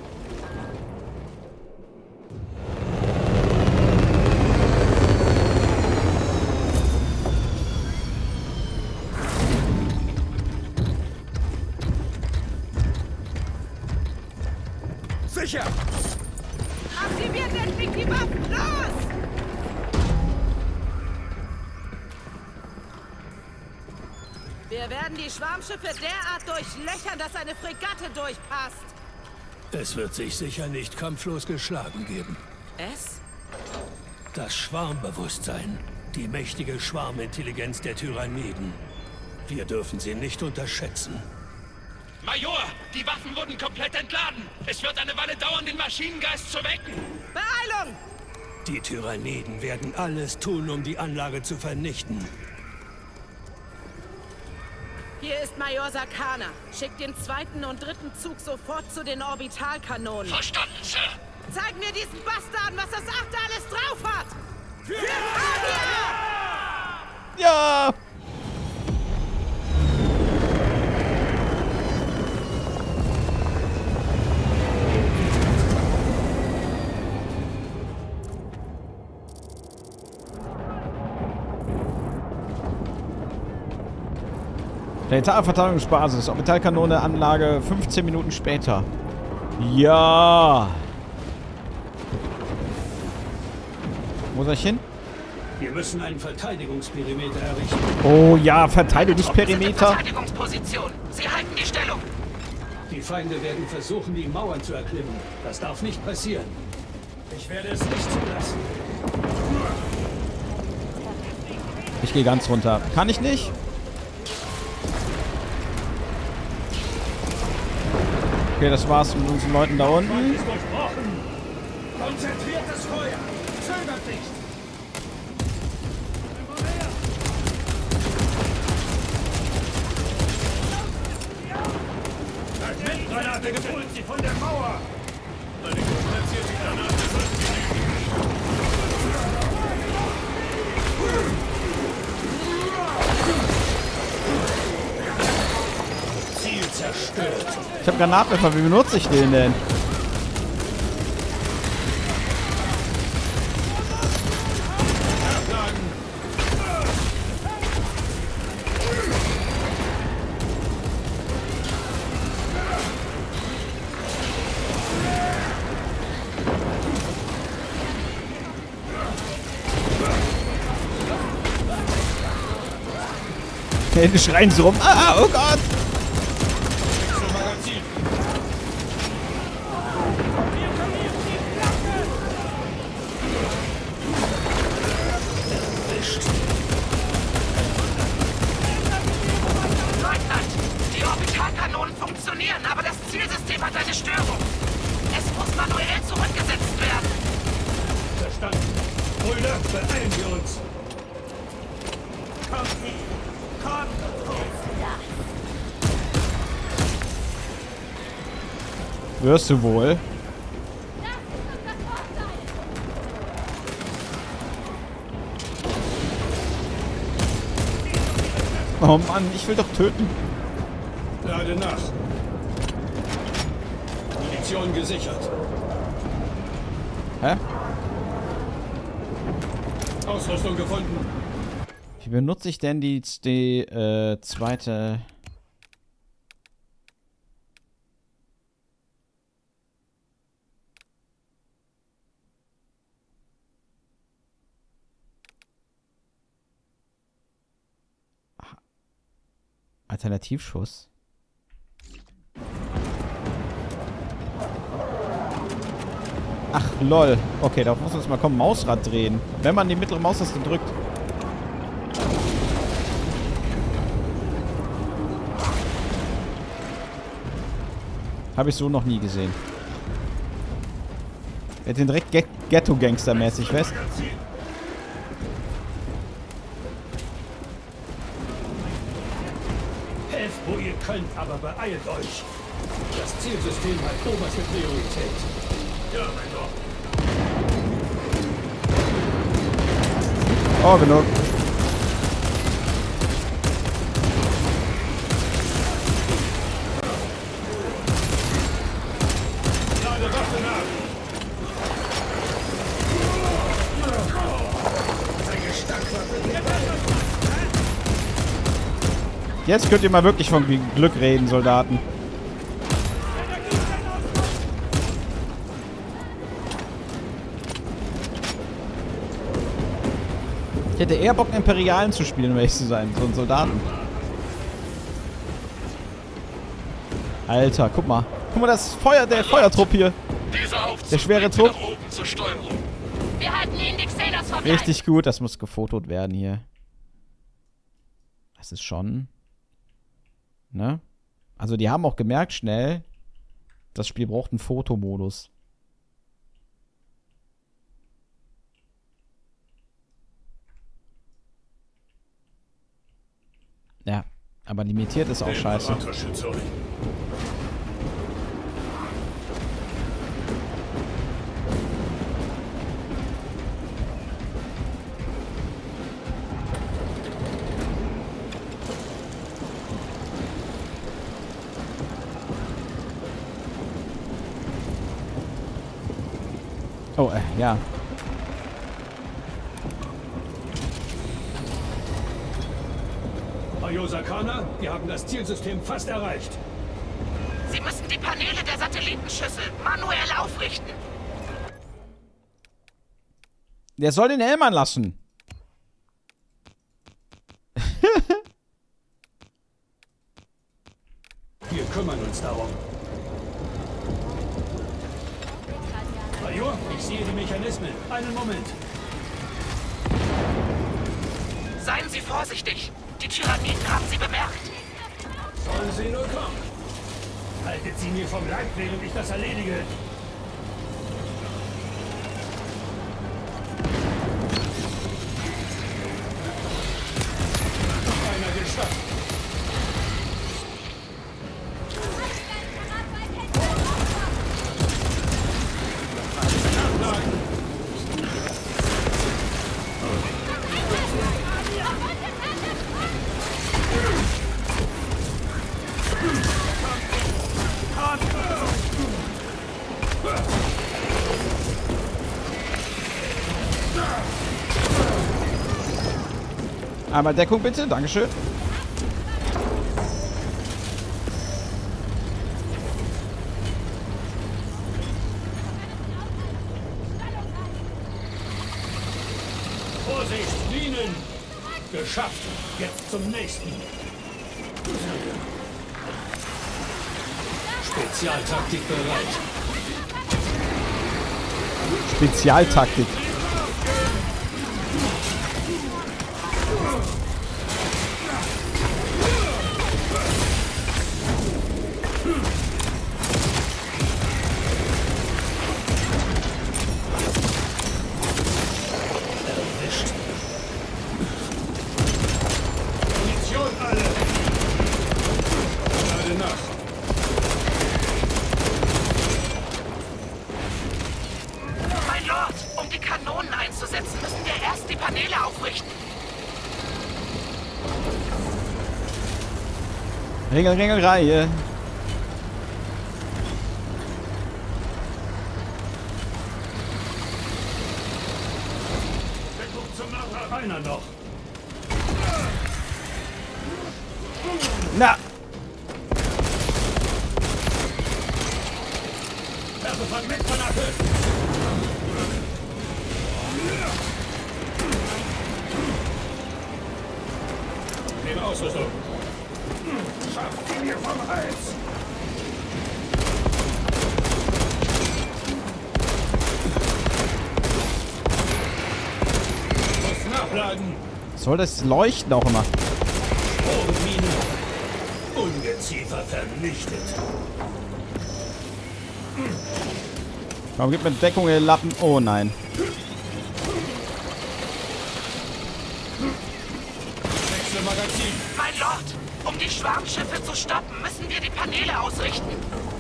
Sicher! Aktiviert endlich die Waffen! Los! Wir werden die Schwarmschiffe derart durchlöchern, dass eine Fregatte durchpasst. Es wird sich sicher nicht kampflos geschlagen geben. Es? Das Schwarmbewusstsein, die mächtige Schwarmintelligenz der Tyranniden. Wir dürfen sie nicht unterschätzen. Major, die Waffen wurden komplett entladen. Es wird eine Weile dauern, den Maschinengeist zu wecken. Beeilung! Die Tyranniden werden alles tun, um die Anlage zu vernichten. Hier ist Major Sakana. Schickt den zweiten und dritten Zug sofort zu den Orbitalkanonen. Verstanden, Sir. Zeig mir diesen Bastarden, was das Achte alles drauf hat! Für Magier! Ja! Planetarer-Verteidigungsbasis. Orbitalkanone, Anlage 15 Minuten später. Ja! Wo soll ich hin? Wir müssen einen Verteidigungsperimeter errichten. Oh ja, Verteidigungsperimeter. Verteidigungsposition. Sie halten die Stellung. Die Feinde werden versuchen, die Mauern zu erklimmen. Das darf nicht passieren. Ich werde es nicht zulassen. Ich gehe ganz runter. Kann ich nicht? Okay, das war's mit unseren Leuten da unten. Konzentriertes Feuer! Zögert nicht! Granate geholt sie von der Mauer! Eine platzierte Granate sollte genügen. Ziel zerstört. Ich habe Granatwerfer, wie benutze ich den denn? Die schreien so rum. Ah, oh Gott! Leutnant, die Orbitalkanonen funktionieren, aber das Zielsystem hat eine Störung. Es muss manuell zurückgesetzt werden. Verstanden. Brüder, beeilen wir uns. Kommt! Wirst du wohl? Oh Mann, ich will doch töten. Lade nach. Munition gesichert. Hä? Ausrüstung gefunden. Wie benutze ich denn die zweite... Alternativschuss? Ach, lol. Okay, da muss man jetzt mal kommen, Mausrad drehen. Wenn man die mittlere Maustaste drückt. Habe ich so noch nie gesehen. Er hat den direkt Ghetto-Gangster-mäßig fest. Helft, wo ihr könnt, aber beeilt euch. Das Zielsystem hat oberste Priorität. Ja, mein Gott. Oh, genug. Lade Waffe nach. Jetzt könnt ihr mal wirklich von Glück reden, Soldaten. Ich hätte eher Bock, einen Imperialen zu spielen, um ehrlich zu sein. So einen Soldaten. Alter, guck mal. Guck mal, das Feuer, der Feuertrupp hier. Der schwere Trupp. Wir halten ihn die Xenos vorbei. Richtig gut, das muss gefotot werden hier. Das ist schon... Ne? Also die haben auch gemerkt schnell, das Spiel braucht einen Fotomodus. Ja, aber limitiert ist auch scheiße. Oh, ja. Major Sakana, wir haben das Zielsystem fast erreicht. Sie müssen die Paneele der Satellitenschüssel manuell aufrichten. Der soll den Helm anlassen. Wir kümmern uns darum. Major, ich sehe die Mechanismen. Einen Moment. Seien Sie vorsichtig. Die Tyranniden haben Sie bemerkt. Sollen Sie nur kommen. Haltet sie mir vom Leib, während ich das erledige. Einer geschafft. Einmal Deckung bitte, Dankeschön. Vorsicht, Minen! Geschafft. Jetzt zum nächsten. Spezialtaktik bereit. Spezialtaktik. Mein Lord, um die Kanonen einzusetzen, müssen wir erst die Paneele aufrichten. Ringel, Ringel, Reihe. Einer noch. Na! Fragment von Attacke. Nehme Ausrüstung. Schafft ihn mir vom Hals. Muss nachladen. Soll das leuchten auch immer? Sporenmine. Ungeziefer vernichtet. Komm, gib mir Deckung, ihr Lappen. Oh nein. Wechsel Magazin. Mein Lord, um die Schwarmschiffe zu stoppen, müssen wir die Paneele ausrichten.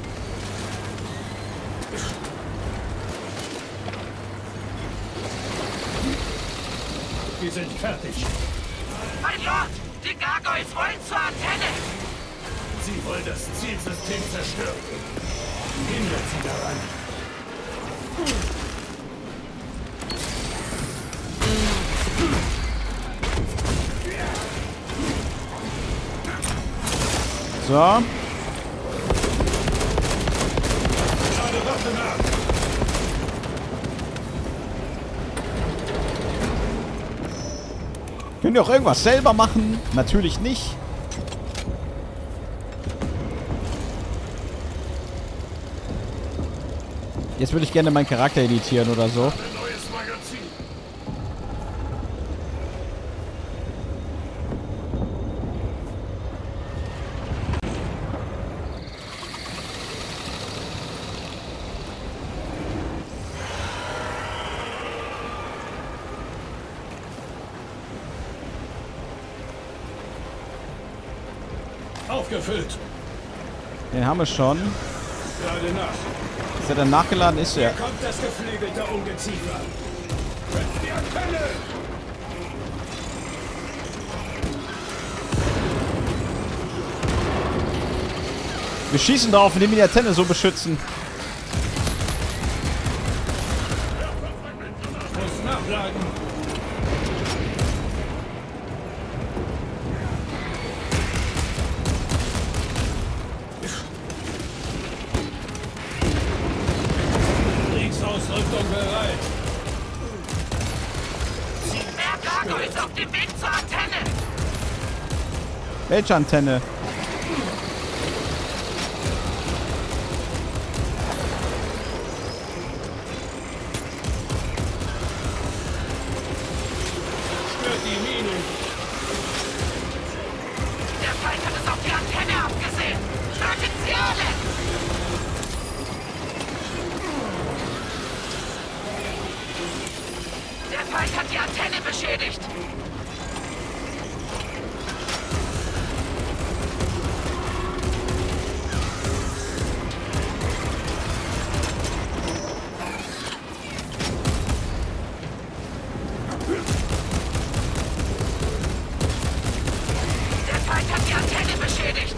Wir sind fertig. Mein Lord, die Gargoyles wollen zur Antenne. Sie wollen das Zielsystem zerstören. Hindert sie daran. So. Können wir auch irgendwas selber machen? Natürlich nicht. Jetzt würde ich gerne meinen Charakter editieren oder so. Aufgefüllt. Den haben wir schon. Gerade nach. Ist er dann nachgeladen? Ist er. Hier kommt das geflügelte Ungeziefer. Trefft die Antenne! Wir schießen drauf, indem wir die Antenne so beschützen. Rüstung bereit. Mehr Gargoyles auf dem Weg zur Antenne. Welche Antenne? Stört die Minen. Der Feind hat es auf die Antenne abgesehen. Tötet sie alle. Der Feind hat die Antenne beschädigt. Der Feind hat die Antenne beschädigt.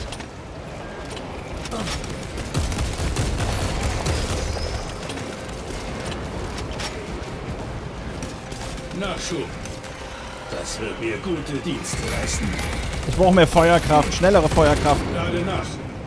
Nachschub. Das wird mir gute Dienste leisten. Ich brauche mehr Feuerkraft, schnellere Feuerkraft. Lade nach.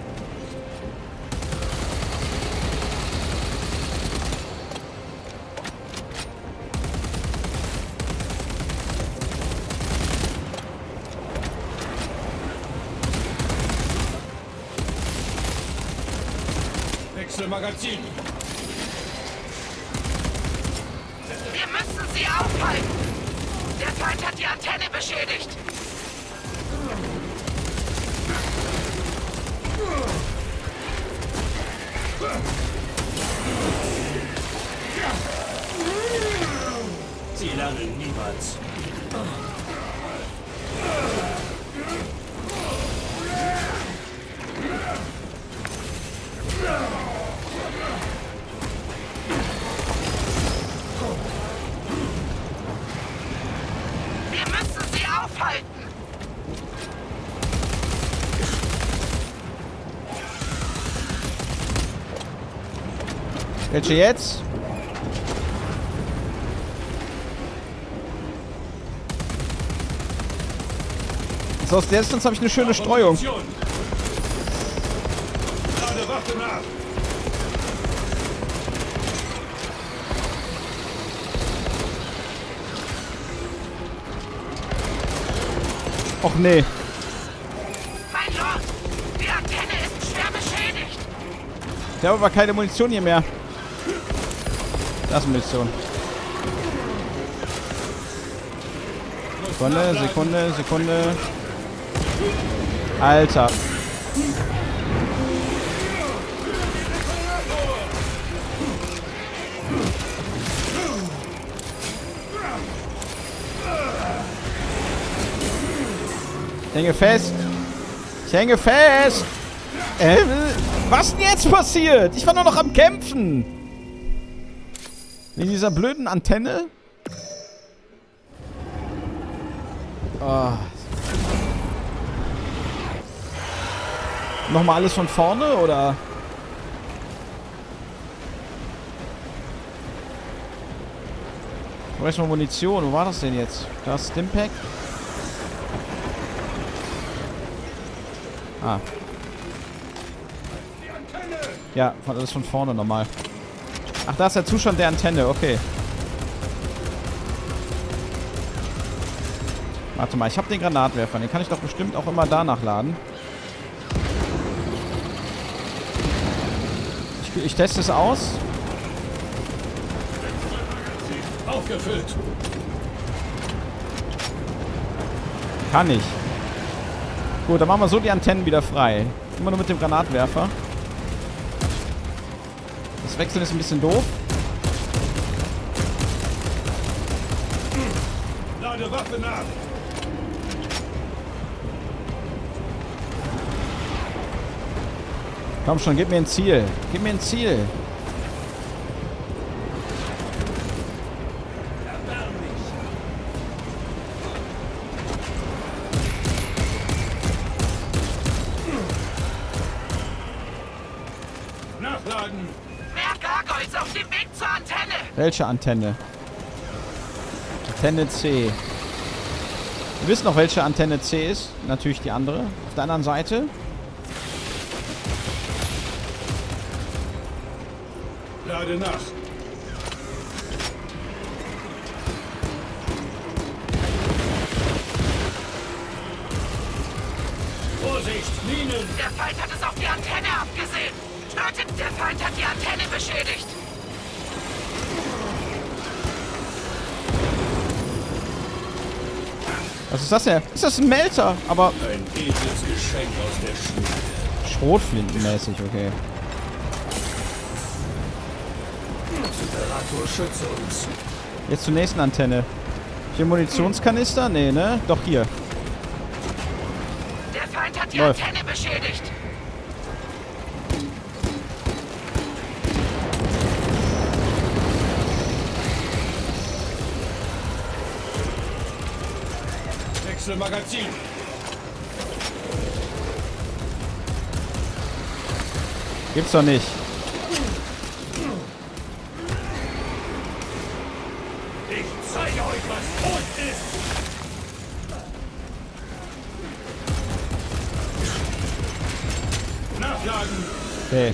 Wechsel Magazin. Wir müssen sie aufhalten. Der Feind hat die Antenne beschädigt. Sie lernen niemals. Wir müssen sie aufhalten. Welche jetzt? So, aus der Distanz habe ich eine schöne Streuung. Lade Waffe nach. Och nee. Mein Lord, die Antenne ist schwer beschädigt. Ich habe aber keine Munition hier mehr. Das ist Munition. Sekunde, Sekunde, Sekunde. Alter. Ich hänge fest. Ich hänge fest. Was denn jetzt passiert? Ich war nur noch am Kämpfen. Wegen dieser blöden Antenne. Oh. Nochmal alles von vorne, oder? Wo ist mal Munition? Wo war das denn jetzt? Da ist Stimpack. Ah. Ja, alles von vorne nochmal. Ach, da ist der Zustand der Antenne, okay. Warte mal, ich habe den Granatwerfer. Den kann ich doch bestimmt auch immer danach laden. Ich teste es aus. Aufgefüllt. Kann ich. Gut, dann machen wir so die Antennen wieder frei. Immer nur mit dem Granatwerfer. Das Wechseln ist ein bisschen doof. Lade Waffe nach. Komm schon, gib mir ein Ziel. Gib mir ein Ziel. Nachladen. Mehr Gargoyles auf dem Weg zur Antenne. Welche Antenne? Antenne C. Wir wissen noch, welche Antenne C ist. Natürlich die andere. Auf der anderen Seite. Lade nach. Vorsicht, Minen! Der Feind hat es auf die Antenne abgesehen! Tötet! Der Feind hat die Antenne beschädigt! Was ist das denn? Ist das ein Melter? Aber... Ein edles Geschenk aus der Schmiede. Schrotflintenmäßig, okay. Imperator, schütze uns. Jetzt zur nächsten Antenne. Hier Munitionskanister? Nee, ne? Doch, hier. Der Feind hat die Läuft. Antenne beschädigt! Wechsel Magazin. Gibt's doch nicht. Ich zeige euch, was Tod ist. Nachladen. Okay.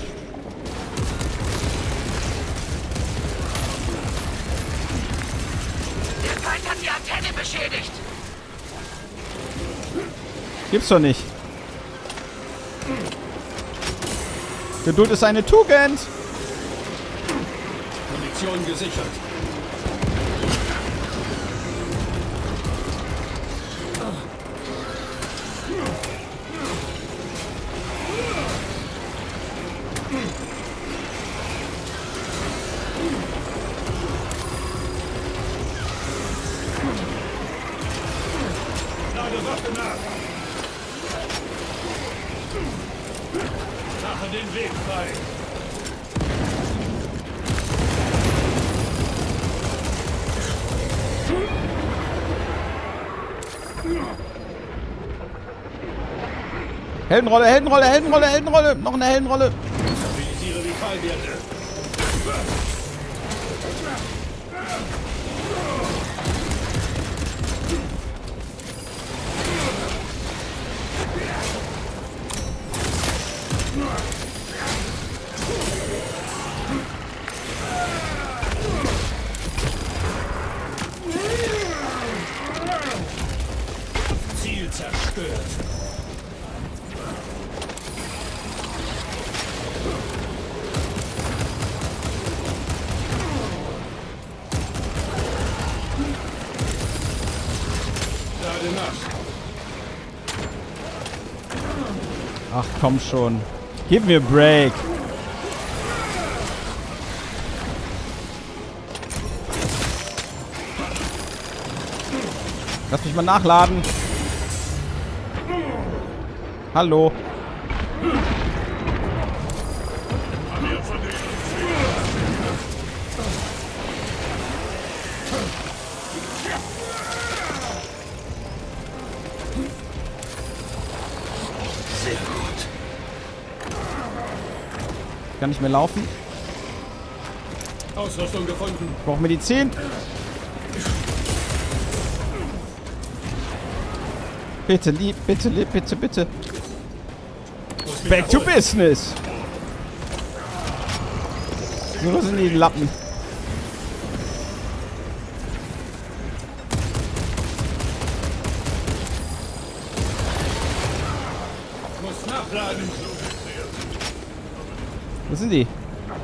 Der Feind hat die Antenne beschädigt! Gibt's doch nicht. Geduld ist eine Tugend. Munition gesichert. Lade Waffe nach. Mache den Weg frei. Heldenrolle, Heldenrolle, Heldenrolle, Heldenrolle. Noch eine Heldenrolle. Stabilisiere Vitalwerte. Ziel zerstört. Lade nach. Ach, komm schon. Gib mir Break. Lass mich mal nachladen. Hallo. Sehr gut. Kann nicht mehr laufen. Ausrüstung gefunden. Ich brauche Medizin. Bitte, lieb, bitte, lieb, bitte, bitte. Back to business. So, was sind die Lappen? Muss nachladen. Wo sind die?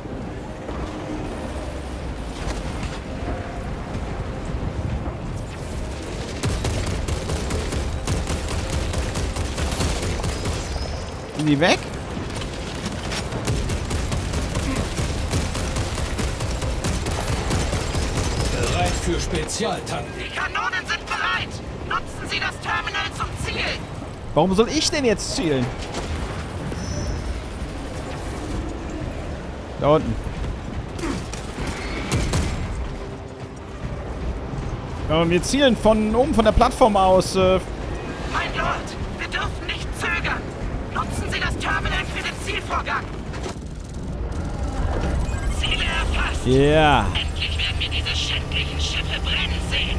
Sind die weg? Bereit für Spezialtank. Die Kanonen sind bereit! Nutzen Sie das Terminal zum Ziel! Warum soll ich denn jetzt zielen? Da unten. Ja, wir zielen von oben von der Plattform aus. Mein Lord, wir dürfen nicht zögern! Nutzen Sie das Terminal für den Zielvorgang! Ziele erfasst! Ja. Yeah. Endlich werden wir diese schändlichen Schiffe brennen sehen!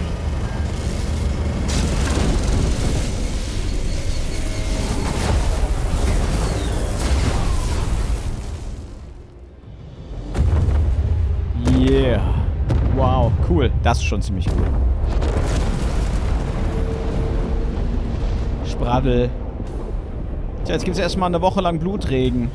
Yeah. Wow, cool. Das ist schon ziemlich cool. Spraddel. Tja, jetzt gibt es erstmal eine Woche lang Blutregen.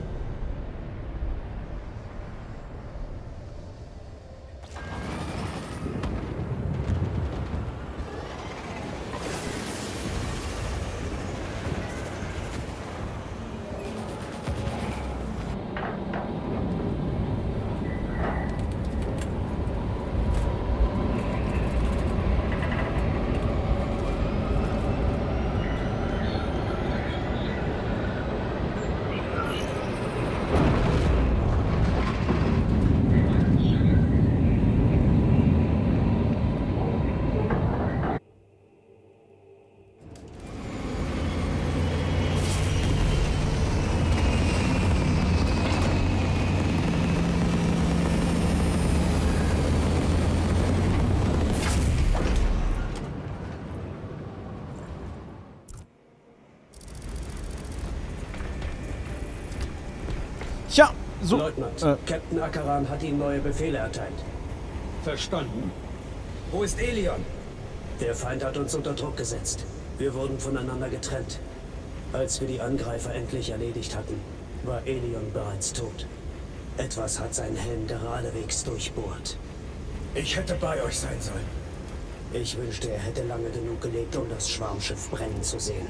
Tja, so. Leutnant, Captain Akaran hat Ihnen neue Befehle erteilt. Verstanden. Wo ist Elion? Der Feind hat uns unter Druck gesetzt. Wir wurden voneinander getrennt. Als wir die Angreifer endlich erledigt hatten, war Elion bereits tot. Etwas hat seinen Helm geradewegs durchbohrt. Ich hätte bei euch sein sollen. Ich wünschte, er hätte lange genug gelebt, um das Schwarmschiff brennen zu sehen.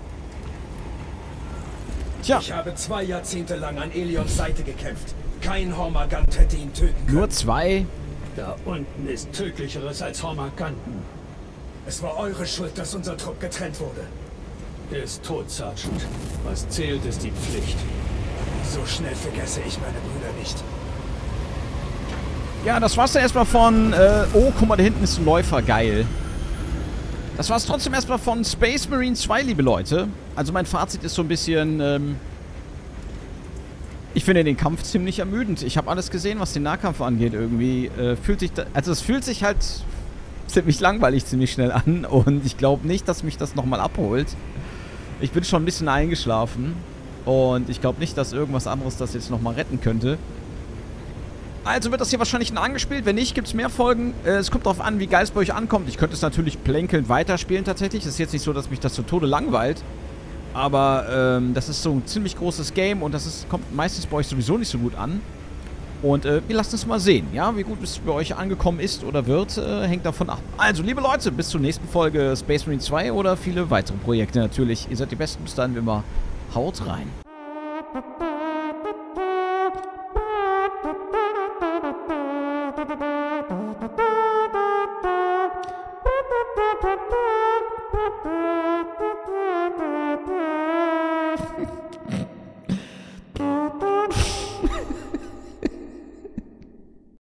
Tja. Ich habe 2 Jahrzehnte lang an Elions Seite gekämpft. Kein Hormagant hätte ihn töten können. Nur 2? Da unten ist Tödlicheres als Hormaganten. Es war eure Schuld, dass unser Trupp getrennt wurde. Er ist tot, Sergeant. Was zählt, ist die Pflicht. So schnell vergesse ich meine Brüder nicht. Ja, das war's dann erstmal von, oh, guck mal, da hinten ist ein Läufer, geil. Das war's trotzdem erstmal von Space Marine 2, liebe Leute. Also mein Fazit ist so ein bisschen, ich finde den Kampf ziemlich ermüdend. Ich habe alles gesehen, was den Nahkampf angeht irgendwie. Es fühlt sich halt ziemlich langweilig ziemlich schnell an und ich glaube nicht, dass mich das nochmal abholt. Ich bin schon ein bisschen eingeschlafen und ich glaube nicht, dass irgendwas anderes das jetzt nochmal retten könnte. Also wird das hier wahrscheinlich noch angespielt. Wenn nicht, gibt es mehr Folgen. Es kommt darauf an, wie geil es bei euch ankommt. Ich könnte es natürlich plänkelnd weiterspielen tatsächlich. Es ist jetzt nicht so, dass mich das zu Tode langweilt. Aber das ist so ein ziemlich großes Game und kommt meistens bei euch sowieso nicht so gut an. Und wir lassen es mal sehen, ja, wie gut es bei euch angekommen ist oder wird, hängt davon ab. Also, liebe Leute, bis zur nächsten Folge Space Marine 2 oder viele weitere Projekte natürlich. Ihr seid die Besten, bis dann, wie immer. Haut rein. Ba-ba-ba.